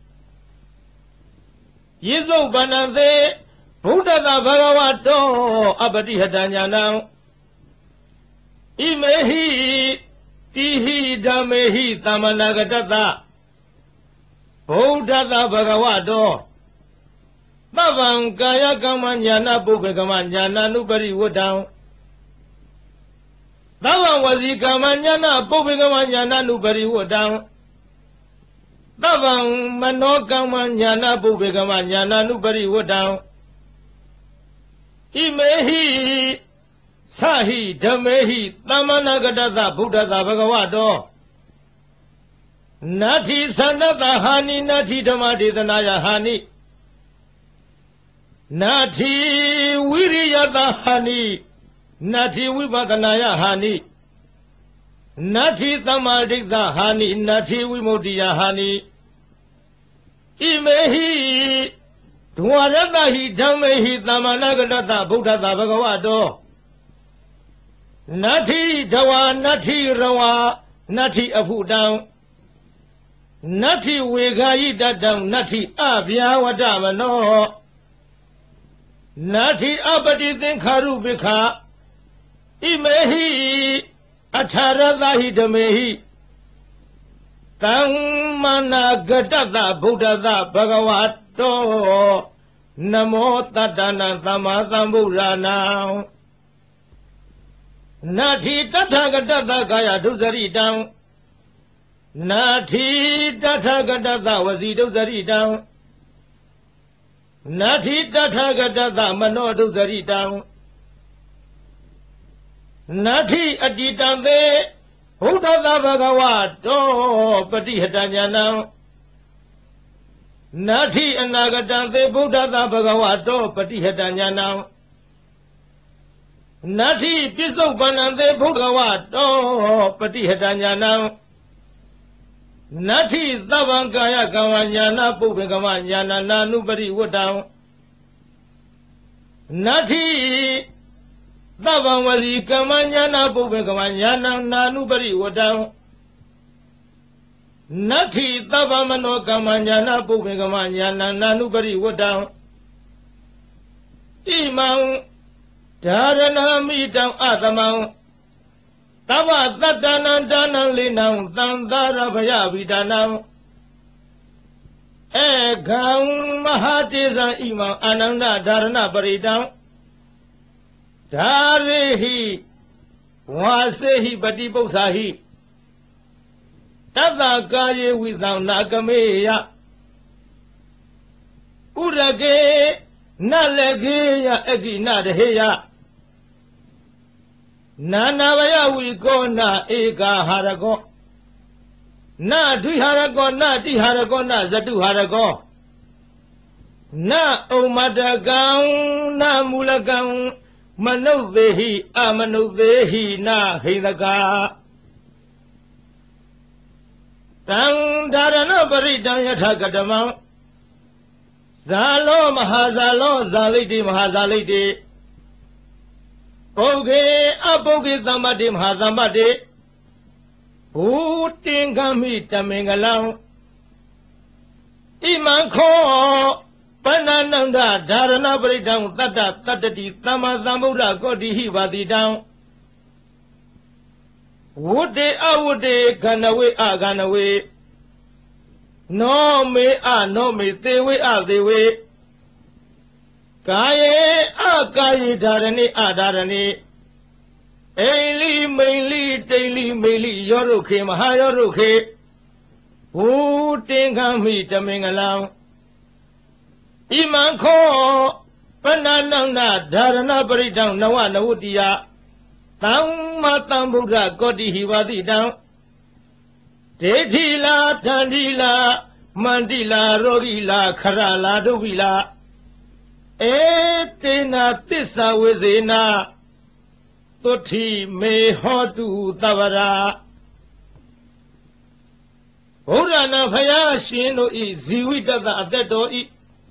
[SPEAKER 1] ယေသုပနသေဗုဒ္ဓသဗ္ဗဂဝတောအပတိဟတညာနံဣမေဟိတိဟိဓမ္မေဟိသမဏဂတတဗုဒ္ဓသဗ္ဗဂဝတောသဗ္ဗံကာယကမ္မညာနာပုဗ္ဗေကမ္မညာနာနုပရိဝတ္တံသဗ္ဗံဝစီကမ္မညာနာပုဗ္ဗေကမ္မညာနာနုပရိဝတ္တံသဗ္ဗံမနောကမ္မညာနာပုဗ္ဗေကမ္မညာနာနုပရိဝတ္တံဣမေဟိသဟိဓမ္မေဟိသမ္မနာဂတသဗုဒ္ဓသဗ္ဗဂဝတောနာတိသန္တတဟာနိနာတိဓမ္မဒေသနာယဟာနိနာတိဝိရိယတဟာနိနာတိဝိပဿနာယဟာနိနာတိသမ္မာဒိဋ္ဌဟာနိနာတိဝိမု ക്തി ယဟာနိဣမေဟိဒဝရတဟိဓမ္မေဟိသမ္မာနာဂတသဗုဒ္ဓသဗ္ဗဂဝတောနတ္ထိဒဝါနတ္ထိရဝါနတ္ထိအဖုတံနတ္ထိဝေဃာယိတတံနတ္ထိအဗျာဝတ္တမနောနတ္ထိအပတိသင်္ခါရုပိခာဣမေဟိအထာရသဟိဓမေဟိသမ္မာနာဂတတဗုဒ္ဓသဗ္ဗဂဝတောနမောတတ္တနာသမ္မာသမ္ဗုဒ္ဓနာနာတိတထာဂတသကာယဒုစရိတံနာတိတထာဂတသဝစီဒုစရိတံနာတိတထာဂတသမနောဒုစရိတံနာတိအတိတံသေဘုဒ္ဓသဗ္ဗဂဝတောပฏิဟတညာနံနာတိအနာဂတံသေဗုဒ္ဓသဗ္ဗဂဝတောပฏิဟတညာနံနာတိပစ္စုပ္ပန္နံသေဘုဒ္ဓဝါတောပฏิဟတညာနံနာတိသဗ္ဗံကာယကမ္မညာနာပုဗ္ဗေကမ္မညာနာနာနုပရိဝတ္တံနာတိသဗ္ဗံဝစီကမ္မညာနာပုဗ္ဗေကမ္မညာနာနာနုပရိဝတ္တံနာတိသဗ္ဗမနောကမ္မညာနာပုဗ္ဗေကမ္မညာနာနာနုပရိဝတ္တံဣမံဓာရဏမိတံအသမံသဗ္ဗတတ္တနံဒါနံလိနံသံသာရဗယဝိဒါနံဧကံမဟာတေဇံဣမံအာနန္ဒဓာရဏပရိတံဓာရေဟိဝါစေဟိပတိပု္ပ္ပာဟိတတ္တကာယေဝိသံနာကမေယဥရကေနလေကေယအကိနတဟေယနာနာဝယဝိကောနာဧကာဟာရကောနာဒွိဟာရကောနာတိဟာရကောနာဇတုဟာရကောနာဥမတကံနာမူလကံမနုဿေဟိအမနုဿေဟိနာဟိန္ဒကာတံဒါရဏပရိတံယထကတမံဇာလောမဟာဇာလောဇာလိတိမဟာဇာလိတိပုဂ္ဂေအပုဂ္ဂေသမ္မတိမဟာသမ္မတိဘူတင်ကမိတမင်္ဂလံဣမံခောပဏ္ဏနန္ဒဒါရဏပရိတံတတ္တတတ္တတိသမ္မာသမ္ဗုဒ္ဓကောတိဟိပါတိတံဝုတေအဝုတေခဏဝေအခဏဝေနောမေအနောမေသေဝေအသေဝေကာယေအကာယေဓာရဏိအဓာရဏိအိလိမိန်လိတိန်လိမိန်လိယောရုခေမဟာယောရုခေဘူတင်ခံမိတမင်္ဂလံဣမံခောပဏ္ဏနန္ဒဒါရဏပရိတံနဝနဝတိယသမ္မာသမ္ဗုဒ္ဓကောတိဟိဝတိတံဒေဋ္ဌိလာထန္တိလာမန္တိလာရောဂိလာခရလာဒုဗိလာဧတေနာသစ္စာဝေဇေနာသုဋ္ဌိမေဟောတုသဗ္ဗရာဘုရားနာဖယားရှင်တို့ဤဇီဝိတတအသက်တော်ဤ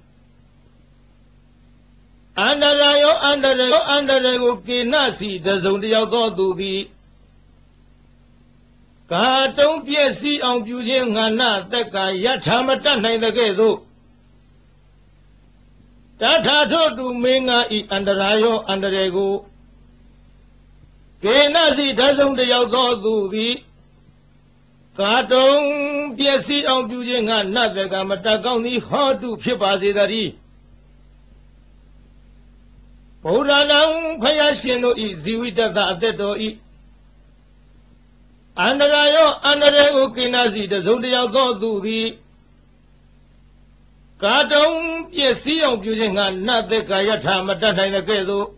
[SPEAKER 1] အန္တရာယောအန္တရာယောအန္တရာကိုကိနစီတစုံတယောက်သောသူသည်ကာတုံးပြည့်စည်အောင်ပြုခြင်းငါနတက်ကယထာမတတ်နိုင်တဲ့ကဲ့သို့တထာထောတုမင်းငါဤအန္တရာယောအန္တရာကိုကိနစီတစုံတယောက်သောသူသည်ကာတုံးပြည့်စည်အောင်ပြုခြင်းငါနတက်ကမတတ်ကောင်းသည်ဟောတုဖြစ်ပါစေတည်းဘုရားနာဖယားရှင်တို့ဤဇီဝိတတအသက်တော်ဤအန္တရာယောအန္တရာကိုကိနာစီတစုံတယောက်သောသူသည်ကာတုံးပြည့်စည်အောင်ပြုခြင်းငါနတ်သက်ကာယထာမတတ်နိုင်တဲ့ကဲ့သို့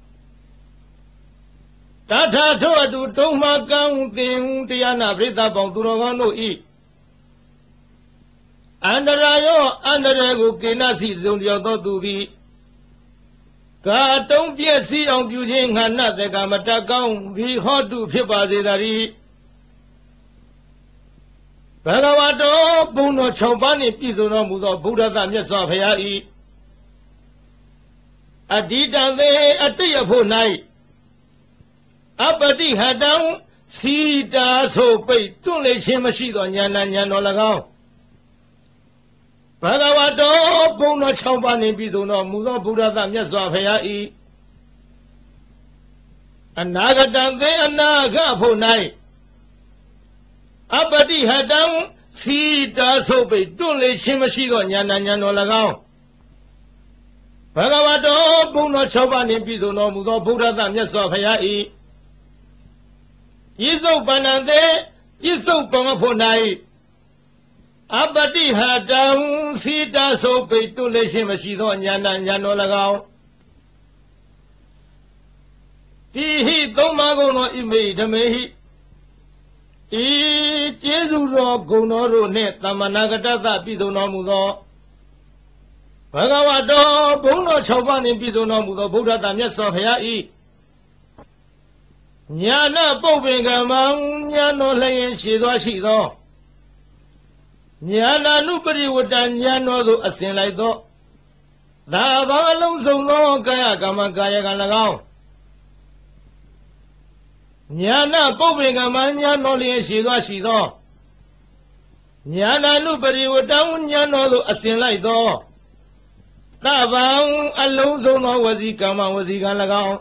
[SPEAKER 1] တထာထောအတူတုံးမကံသင်တရားနာပရိသတ်ပေါင်းသူတော်ကောင်းတို့ဤအန္တရာယောအန္တရာကိုကိနာစီတစုံတယောက်သောသူသည်ကာတုံးပြည့်စည်အောင်ပြုခြင်းငါနတ်သက်ကာမတတ်ကောင်းသည်ဟောတုဖြစ်ပါစေတည်းဘဂဝတောဘုံတော်၆ပါးနှင့်ပြည့်စုံတော်မူသောဗုဒ္ဓသမြတ်စွာဘုရား၏အတ္တိတံသေအတိတ်အဖို့၌အပတိဟတံစီတာဆိုပိတ်တွန့်လေခြင်းမရှိသောဉာဏ်ဉာဏ်တော်၎င်းဘဂဝတောဘုံတော်၆ပါးနှင့်ပြည့်စုံတော်မူသောဗုဒ္ဓသမြတ်စွာဘုရား၏အနာဂတံသေအနာဂတ်ဖို့၌အပတိဟတံစီတာဆုပ်ပိတ်တွန့်လေခြင်းမရှိသောဉာဏ်ဉာဏ်တော်၎င်းဘဂဝတောဘုံတော်၆ပါးနှင့်ပြည့်စုံတော်မူသောဗုဒ္ဓသမြတ်စွာဘုရား၏ဤစုပ်ပဏ္ဏသေဤစုပ်ပမဖို့၌အပတိဟတံစီတာဆုပ်ပိတ်တွန့်လေခြင်းမရှိသောဉာဏ်ဉာဏ်တော်၎င်းတိဟိသုံးပါးကုန်သောဣမေဓမေဟိဤကျေးဇူးတော်ဂုဏ်တော်တို့နှင့်သမ္မာနာဂတသပြည့်စုံတော်မူသောဘဂဝတောဘုံတော်၆ပါးနှင့်ပြည့်စုံတော်မူသောဗုဒ္ဓတမြတ်စွာဘုရား၏ညာနာပုပ္ပင်ကမံညာတော်လျင်ရှိသောရှိသောညာနာနုပရိဝတ္တညာတော်သို့အစဉ်လိုက်သောသာဘာအလုံးစုံသောကာယကမ္မကာယကံ၎င်းညာနာပုပ္ပင်ကမညာတော်လျင်ရှိသောရှိသောညာနာနုပရိဝတ္တညာတော်သို့အစဉ်လိုက်သောသဗ္ဗံအလုံးစုံသောဝစီကမ္မဝစီကံ၎င်း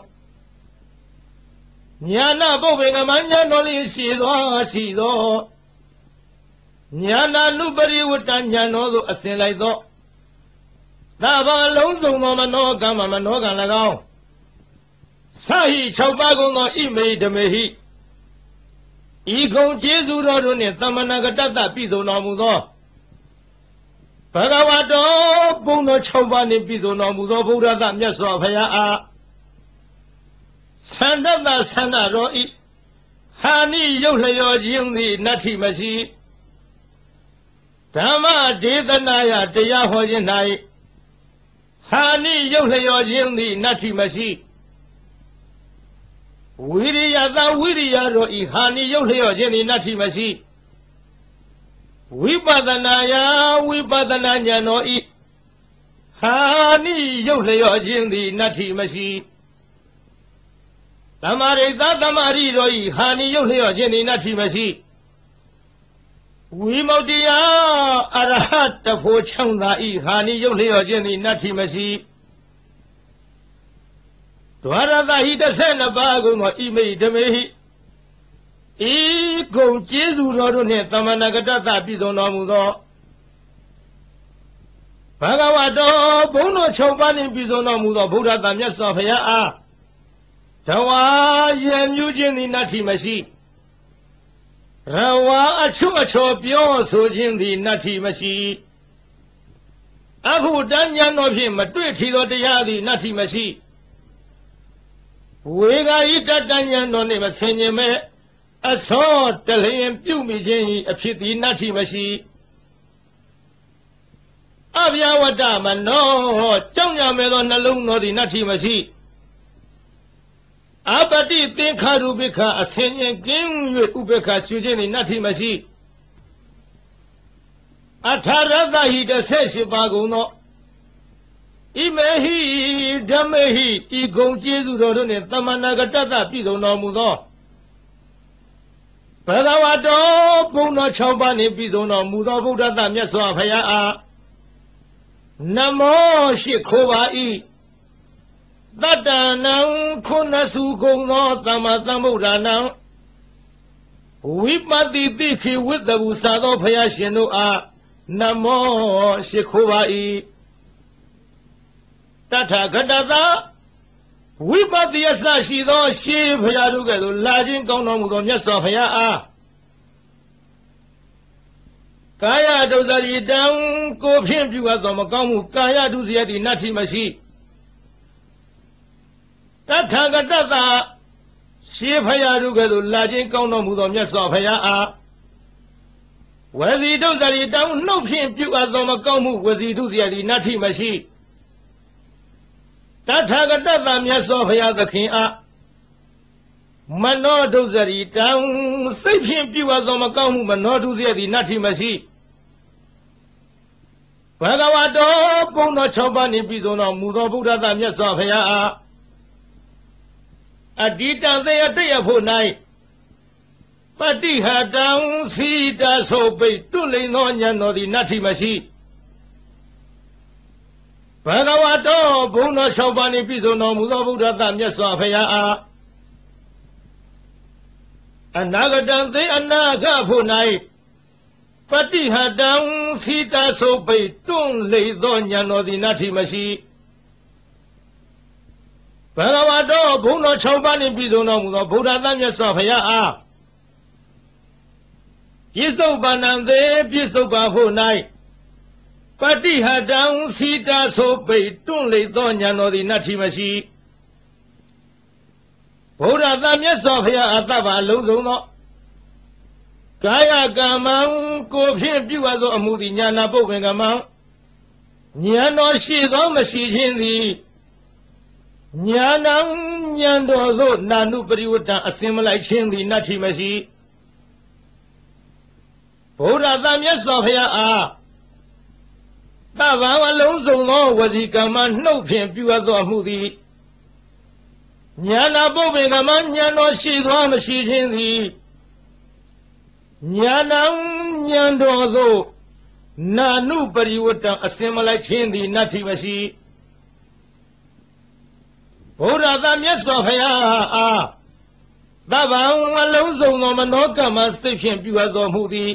[SPEAKER 1] ညာနာပုပ္ပင်ကမညာတော်လျင်ရှိသောရှိသောညာနာနုပရိဝတ္တညာတော်သို့အစဉ်လိုက်သောသဗ္ဗံအလုံးစုံသောမနောကမ္မမနောကံ၎င်းသဟိ၆ပါးကုန်သောဣမေဓမေဟိဤကုံကျေးဇူးတော်တို့နှင့်သမ္မာနာဂတတပြည့်စုံတော်မူသောဘဂဝတောဘုံတော်၆ပါးနှင့်ပြည့်စုံတော်မူသောဗုဒ္ဓသမြတ်စွာဘုရားအားသန္တတသန္တတော်ဤဟာနိရုပ်လျော်ခြင်းသည်နတ္ထိမရှိဓမ္မဒေသနာယတရားဟောခြင်း၌ဟာနိရုပ်လျော်ခြင်းသည်နတ္ထိမရှိဝိရိယသာဝိရိယတို့ဤဟာနိရုပ်လျော့ခြင်းသည်နတ္ထိမရှိဝိပဿနာယဝိပဿနာဉာဏ်တော်ဤဟာနိရုပ်လျော့ခြင်းသည်နတ္ထိမရှိသမာရိသသမာရိတော်ဤဟာနိရုပ်လျော့ခြင်းသည်နတ္ထိမရှိဝိမု ക്തി ယအရဟတဖို့ချောင်းသာဤဟာနိရုပ်လျော့ခြင်းသည်နတ္ထိမရှိဒွါရတဟိတစ်ဆယ်နှစ်ပါးကုန်သောဣမိဓမေဟိဤကုံကျေးဇူးတော်တို့နှင့်သမဏဂတတပြည့်စုံတော်မူသောဘဂဝါတော်ဘုန်းတော်၆ပါးနှင့်ပြည့်စုံတော်မူသောဗုဒ္ဓသာမြတ်စွာဘုရားအားဇဝါရံမြူးခြင်းသည်နတ္ထိမရှိရဝါအချွတ်အချော်ပြောဆိုခြင်းသည်နတ္ထိမရှိအခုတဉာဏ်တော်ဖြင့်မတွေ့ထီသောတရားသည်နတ္ထိမရှိဝေဂာဤတတဉာဏ်တော်နှင့်မဆင်ញင်မဲ့အစောတလျင်ပြုမိခြင်းဤအဖြစ်သည်နတ္ထိမရှိအဗျာဝတ္တမနောကြောင့်ညမဲ့သောနှလုံးတော်သည်နတ္ထိမရှိအပတိသင်္ခါရုပိခအဆင်ញင်ကင်း၍ဥပိခချွေခြင်းသည်နတ္ထိမရှိအထာရတဟိတစ်ဆယ်ရှစ်ပါးကုန်သောဣမေဟိဓမ္မေဟိဤဂုံကျေးဇူးတော်တို့နှင့်သမဏဂတတပြည့်စုံတော်မူသောဘဂဝါတော်ဘုန်းတော်၆ပါးနှင့်ပြည့်စုံတော်မူသောဗုဒ္ဓတမြတ်စွာဘုရားအားနမောရှိခိုးပါ၏တတ္တနံခုနစုကုန်သောသမ္မာသမ္ဗုဒ္ဓနံဝိပတိတိခိဝိတ္တဘူသာသောဘုရားရှင်တို့အားနမောရှိခိုးပါ၏တထာဂတတဝိပဿယစရှိသောရှေးဘုရားတို့ကဲ့သို့လာခြင်းကောင်းတော်မူသောမြတ်စွာဘုရားအားကာယဒုစရိတံကိုဖြင့်ပြုအပ်သောမကောင်းမှုကာယဒုစရိုက်သည်နတ္ထိမရှိတထာဂတတရှေးဘုရားတို့ကဲ့သို့လာခြင်းကောင်းတော်မူသောမြတ်စွာဘုရားအားဝစီဒုစရိတံနှုတ်ဖြင့်ပြုအပ်သောမကောင်းမှုဝစီဒုစရိုက်သည်နတ္ထိမရှိတထာဂတတမြတ်စွာဘုရားသခင်အားမနောဒုစရိတံစိတ်ဖြင့်ပြုအပ်သောမကောင်းမှုမနောဒုစရိုက်သည်နတ္ထိမရှိဘဂဝါတော်ဘုန်းတော်၆ပါးနှင့်ပြည့်စုံတော်မူသောဗုဒ္ဓသာမြတ်စွာဘုရားအားအတ္တိတသေယတရဖို့၌ပฏิဟတံစီတာဆိုပိတ်တွလိန်သောဉာဏ်တော်သည်နတ္ထိမရှိဘဂဝါတော်ဘုန်းတော်၆ပါးနှင့်ပြည့်စုံတော်မူသောဗုဒ္ဓသာမြတ်စွာဘုရားအားအနာဂတံသေအနာဂဖို့၌ပฏิဟတံစီတာဆိုပိတ်တွန်းလိမ့်သောဉာဏ်တော်သည်နတ္ထိမရှိဘဂဝါတော်ဘုန်းတော်၆ပါးနှင့်ပြည့်စုံတော်မူသောဗုဒ္ဓသာမြတ်စွာဘုရားအားပြစ္ဆုတ်ပန္နံသေပြစ္ဆုတ်ပန်ဖို့၌ပฏิဟတံစီတာဆိုပိတ်တွန်းလိမ့်သောဉာဏ်တော်သည်နတ္ထိမရှိဗုဒ္ဓသာမြတ်စွာဘုရားအတ္တပါလုံးစုံသောကာယကမ္မံကိုဖြင့်ပြုအပ်သောအမှုသည်ဉာဏပုပ္ပင်ကမ္မံဉာဏ်တော်ရှိသောမရှိခြင်းသည်ဉာဏံဉာဏ်တော်သို့နာနုပရိဝတ္တအစင်မလိုက်ခြင်းသည်နတ္ထိမရှိဗုဒ္ဓသာမြတ်စွာဘုရားအားသဗ္ဗံအလုံးစုံသောဝစီကမ္မနှုတ်ဖြင့်ပြုအပ်သောအမှုသည်ဉာဏပုပ္ပင်ကမ္မဉာဏ်တော်ရှိသောမရှိခြင်းသည်ဉာဏံဉာဏ်တော်သို့နာနုပရိဝတ္တအစင်မလိုက်ခြင်းသည်နတ္ထိမရှိဗုဒ္ဓသာမြတ်စွာဘုရားအားသဗ္ဗံအလုံးစုံသောမနောကမ္မစိတ်ဖြင့်ပြုအပ်သောမှုသည်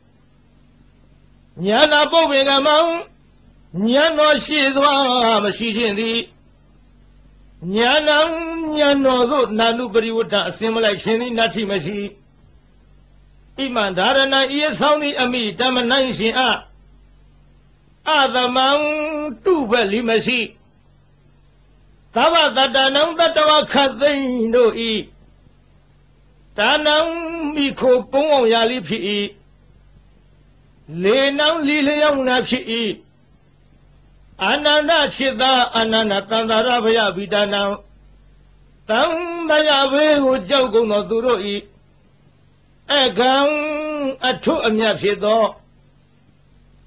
[SPEAKER 1] ဉာဏပုပ္ပင်ကမ္မဉာဏ်တော်ရှိသောမရှိခြင်းသည်ဉာဏံဉာဏ်တော်သို့နာနုပရိဝတ္တအစင်မလိုက်ခြင်းသည်နတ္ထိမရှိဣမံဓာရဏံဤအဆောင်သည်အမိဓမ္မနံရှင်အားအသမံတုပလိမရှိသဗ္ဗတတ္တနံတတဝခတ်သိမ့်တို့ဤဒါနံမိခိုပုံအောင်ရာလိဖြစ်၏လေနံလီလျောင်းနာဖြစ်၏အာနန္ဒจิตသာအာနန္ဒတန္တာရဘယဗိဒါနံတံမယဘေကိုကြောက်ကုန်သောသူတို့ဤအကံအထုအမြတ်ဖြစ်သော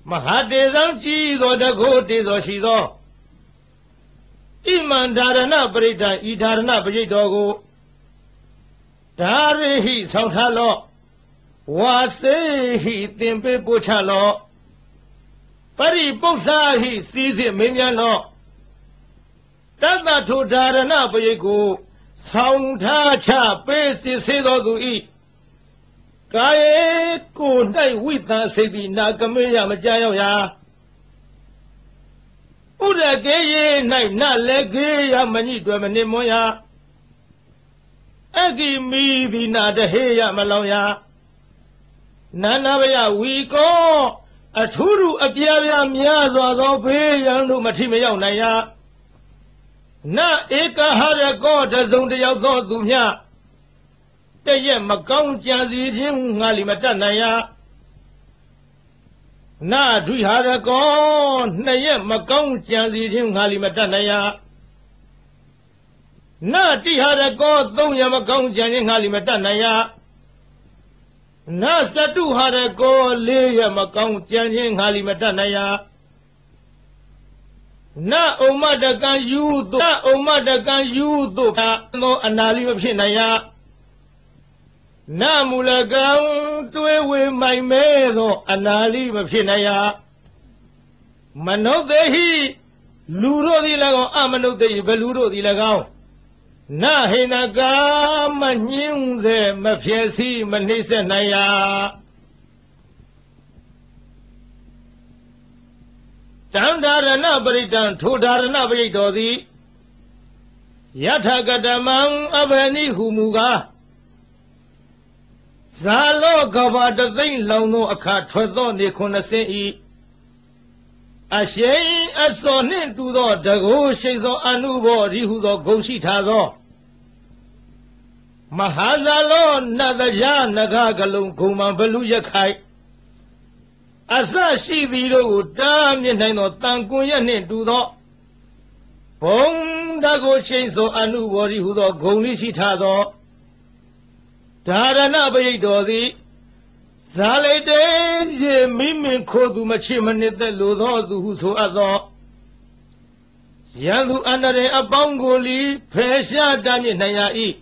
[SPEAKER 1] မဟာတေဇံကြီးသောတကုတေသောရှိသောဣမန္ဓာရဏပရိဒံဤဓာရဏပရိတော်ကိုဓာရိဟိဆောင်းထားလော့ဝါစေဟိသင်ပေးပို့ချလော့ပရိပု္ပ္ပာဟိစီးစစ်မင်းများလော့တတ္တထိုဓာရဏပရိကိုဆောင်းထားချပေးစစ်စေတော်သူဤကာယေကို၌ဝိသစိတ်တိနာကမေယမကြောက်ရောက်ရာဥဒကေယေ၌နလည်းကေယမညိတွယ်မနေမွန်ရာအကိမီဒီနာတဟေယမလောင်ရာနာနာဘယဝီကောအထူးထူးအပြားပြားများစွာသောဘေးရန်တို့မထိမရောက်နိုင်ရာနဧကဟရကောတစုံတယောက်သောသူမျှတရက်မကောင်းကြံစီခြင်းငါလီမတတ်နိုင်ရာနာဒွိဟာရကောနှစ်ရက်မကောင်းကြံစီခြင်းငါလီမတတ်နိုင်ရာနာတိဟာရကောသုံးရက်မကောင်းကြံခြင်းငါလီမတတ်နိုင်ရာနာစတုဟာရကောလေးရက်မကောင်းကြံခြင်းငါလီမတတ်နိုင်ရာနာဥမ္မတကံယူတုနာဥမ္မတကံယူတုသောအနာလီမဖြစ်နိုင်ရာနာမူလကံတွေးဝေမိုင်မဲသောအနာလိမဖြစ်နိုင်ရာမနုဿေဟိလူတို့သည်၎င်းအမနုဿေဟိဘလူတို့သည်၎င်းနာဟိနကာမညင်းစေမဖြစ်စီမနှိမ့်ဆက်နိုင်ရာတံဓာရဏပရိတံထိုဓာရဏပရိတော်သည်ယထကတမံအဘနိဟုမူကားဇာလောကဘာတသိမ့်လောင်သောအခါထွက်သောနေခုနှစ်ဆင်းဤအရှိန်အစောနှင့်တူသောတကိုးရှိသောအနုဘောရိဟုသောဂုဏ်ရှိထားသောမဟာဇာလောနတ်တရားနဂကလုံးဂုံမံဘလူရခိုင်အစရှိသည်တို့ကိုတားမြစ်နိုင်သောတန်ကွန်ရနှင့်တူသောဘုံတကိုးရှိသောအနုဘောရိဟုသောဂုဏ်ရှိထားသောဓာရဏပရိတော်သည်ဇာလိတေရေမိမင်ခိုသူမချစ်မနစ်သက်လိုသောသူဟုဆိုအပ်သောယံသူအန္တရေအပေါင်းကိုလီဖယ်ရှားတမ်းမြစ်နိုင်ရ၏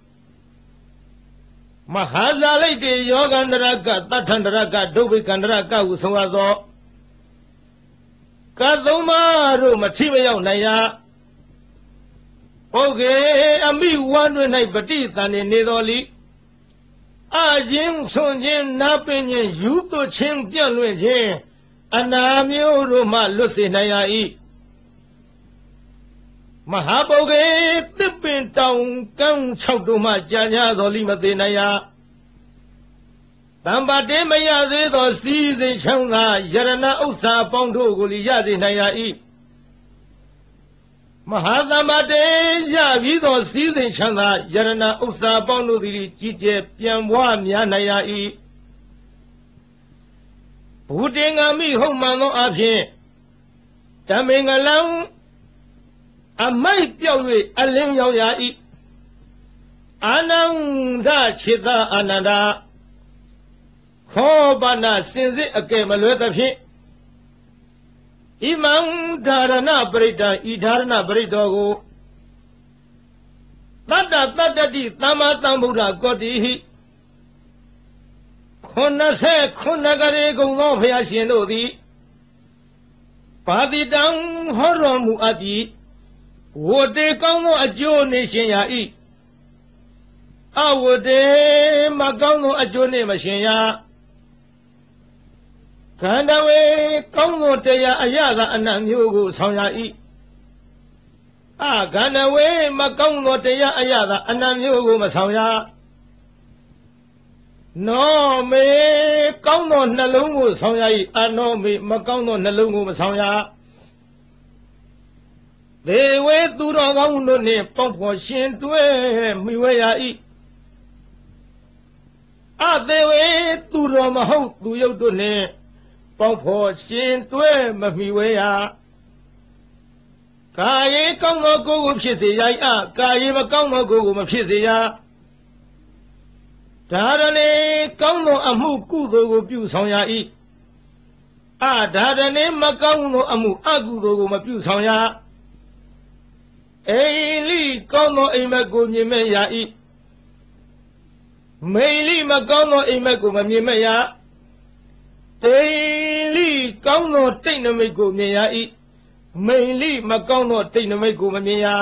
[SPEAKER 1] မဟာဇာလိတေယောဂန္တရကတထန္တရကဒုဗ္ဗေကန္တရကဟုဆိုအပ်သောကသုံးပါးတို့မထိမရောက်နိုင်ရပုဂ္ဂေအမိဝမ်းတွင်၌ပဋိသန္ဓေနေတော်လီအခြင်းဆွန်ခြင်းနာပင်ခြင်းယူသွခြင်းပြန့်လွင့်ခြင်းအနာမျိုးတို့မှလွတ်စေနိုင်ရ၏မဟာပုဂ္ဂေသစ်ပင်တောင်ကမ်း၆တို့မှကြာညာတော်လိမသေးနိုင်ရတမ္ပါတေမရသေးသောစီးစိမ်ချမ်းသာယရဏဥစ္စာပေါင်းတို့ကိုလီရစေနိုင်ရ၏မဟာသမ္မာတေရပြီးသောစီးစိမ်ချမ်းသာယရဏဥစ္စာပေါင်းတို့သည်ကြီးကျယ်ပြန်ပွားများနိုင်ရ၏ဘူတင်္ဂမိဟုတ်မှန်သောအဖြစ်ဓမ္မေငလံအမိုက်ပြောက်၍အလင်းရောက်ရ၏အာနန္ဒခြေသာအာနန္ဒာခောပနာစင်စစ်အကဲမလွဲသဖြင့်ဣမံဓာရဏပရိတံဤဓာရဏပရိတော်ကိုတတ္တတတ္တတိသမ္မာသမ္ဗုဒ္ဓကောတိဟိခုနှစ်ဆယ်ခုနှစ်ကလေးကုံသောဘုရားရှင်တို့သည်ပါတိတံဟောတော်မူအပ်ပြီးဝတ္တေကောင်းသောအကျိုးနေရှင်ရာ၏အဝတ္တေမကောင်းသောအကျိုးနေမရှင်ရာခန္ဓာဝေကောင်းသောတရားအရသာအနတ်မျိုးကိုဆောင်ရ၏အခန္ဓာဝေမကောင်းသောတရားအရသာအနတ်မျိုးကိုမဆောင်ရနောမေကောင်းသောနှလုံးကိုဆောင်ရ၏အနောမေမကောင်းသောနှလုံးကိုမဆောင်ရဒေဝေသူတော်ကောင်းတို့နှင့်ပေါင်းဖော်ရှင်တွဲမိဝဲရ၏အသေးဝေသူတော်မဟုတ်သူယုတ်တို့နှင့်ပေါင်းဖော်ရှင်တွဲမမိဝဲရကာယေကောင်းသောကိုယ်ကိုဖြစ်စေရ၏အကာယေမကောင်းသောကိုယ်ကိုမဖြစ်စေရဒါရလေကောင်းသောအမှုကုသိုလ်ကိုပြုဆောင်ရ၏အာဒါရဏေမကောင်းသောအမှုအကုသိုလ်ကိုမပြုဆောင်ရအိလိကောင်းသောအိမ်မက်ကိုမြင်မဲ့ရ၏မိလိမကောင်းသောအိမ်မက်ကိုမမြင်မဲ့ရအိလိကောင်းသောတိတ်နမိတ်ကိုမြင်ရ၏မိလိမကောင်းသောတိတ်နမိတ်ကိုမမြင်ရ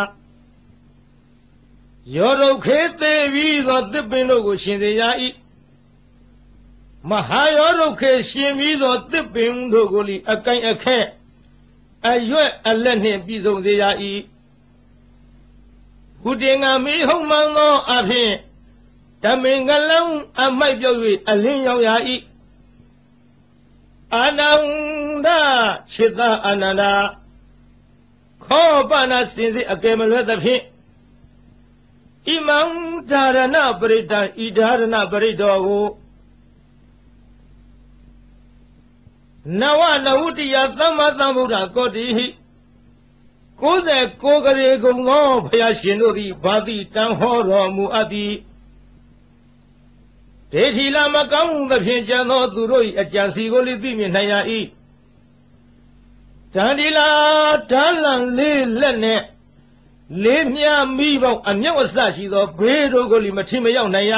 [SPEAKER 1] ယောရုခေသေးပြီးသောသစ်ပင်တို့ကိုရှင်စေရ၏မဟာယောရုခေရှင်ပြီးသောသစ်ပင်တို့ကိုလီအကိုင်အခက်အရွက်အလက်နှင့်ပြည်စုံစေရ၏ဘုတင်ငါမီဟုံမှန်သောအဖြစ်ဓမင်္ဂလံအမိုက်ပြုတ်၍အလင်းရောက်ရ၏အာနန္ဒชิตအာနန္ဒခောပနာစင်စစ်အကယ်မလွဲသဖြင့်ဣမံဓာရဏပရိတံဣဓာရဏပရိတောကိုနဝနဝုတ္တိယသမ္မာသမ္ဗုဒ္ဓကောတိဟိကိုယ်စေကိုယ်ကလေးကုံသောဘုရားရှင်တို့သည်ဘာတိတန်ဟောတော်မူအပ်သည်ဒေထီလာမကောင်းသဖြင့်ကြံသောသူတို့၏အကြံစီကိုလည်းသိမြင်နိုင်ရ၏တန်ဒီလာဓာလံလေးလက်နဲ့လေးမြမိပေါင်းအမြောက်အစရှိသောဘေးတို့ကိုလည်းမထင်မရောက်နိုင်ရ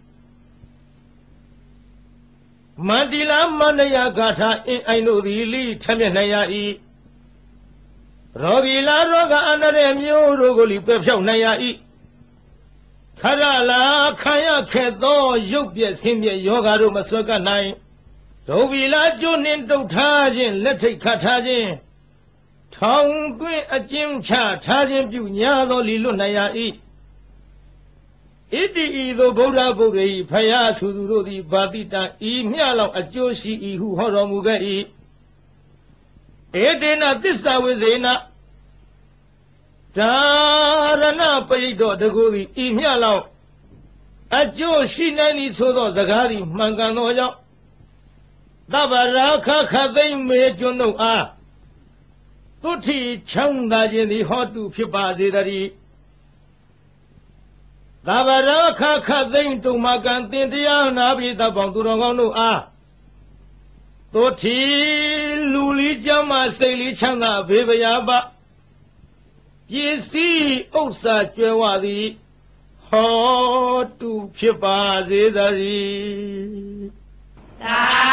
[SPEAKER 1] မန္တိလာမန္တယဂါထာအင်းအိုင်တို့သည်လိထမျက်နိုင်ရ၏ရောဂီလာရောဂအန္တရာယ်မျိုးတို့ကိုလည်းပယ်ဖြောက်နိုင်ရ၏ခရလာခံရခဲ့သောရုပ်ပြည့်ဆင်းပြည့်ယောဂါတို့မဆွဲကပ်နိုင်ဒုဗီလာကျွနှင့်တုတ်ထားခြင်းလက်ထိတ်ခတ်ထားခြင်းထောင်သွင်းအကျဉ်းချထားခြင်းပြုညာသောလီလွတ်နိုင်ရ၏ဣတိဤသို့ဗုဒ္ဓဗုဒ္ဓ၏ဖယားသူတို့သည်ဗာတိတံဤမျှလောက်အကျိုးရှိ၏ဟုဟောတော်မူခဲ့၏ဧတေနသစ္စာဝိဇေနဓာရဏပရိတောတကူသည်ဤမျှလောက်အကျိုးရှိနိုင်သည်ဆိုသောစကားသည်မှန်ကန်သောကြောင့်သဗ္ဗရာခခသိမ့်မေကျွန်းတို့အားသုတိချမ်းသာခြင်းသည်ဟောတုဖြစ်ပါစေတည်းသဗ္ဗရာခခသိမ့်တုံမကံတင်တရားနာပိသပေါင်းသူတော်ကောင်းတို့အားသုတိလူလီကျမ်းမစိတ်လီချမ်းသာဘေးဗျာပပစ္စည်းဥစ္စာကျွဲဝသည်ဟောတုဖြစ်ပါစေတည်း
[SPEAKER 2] သာ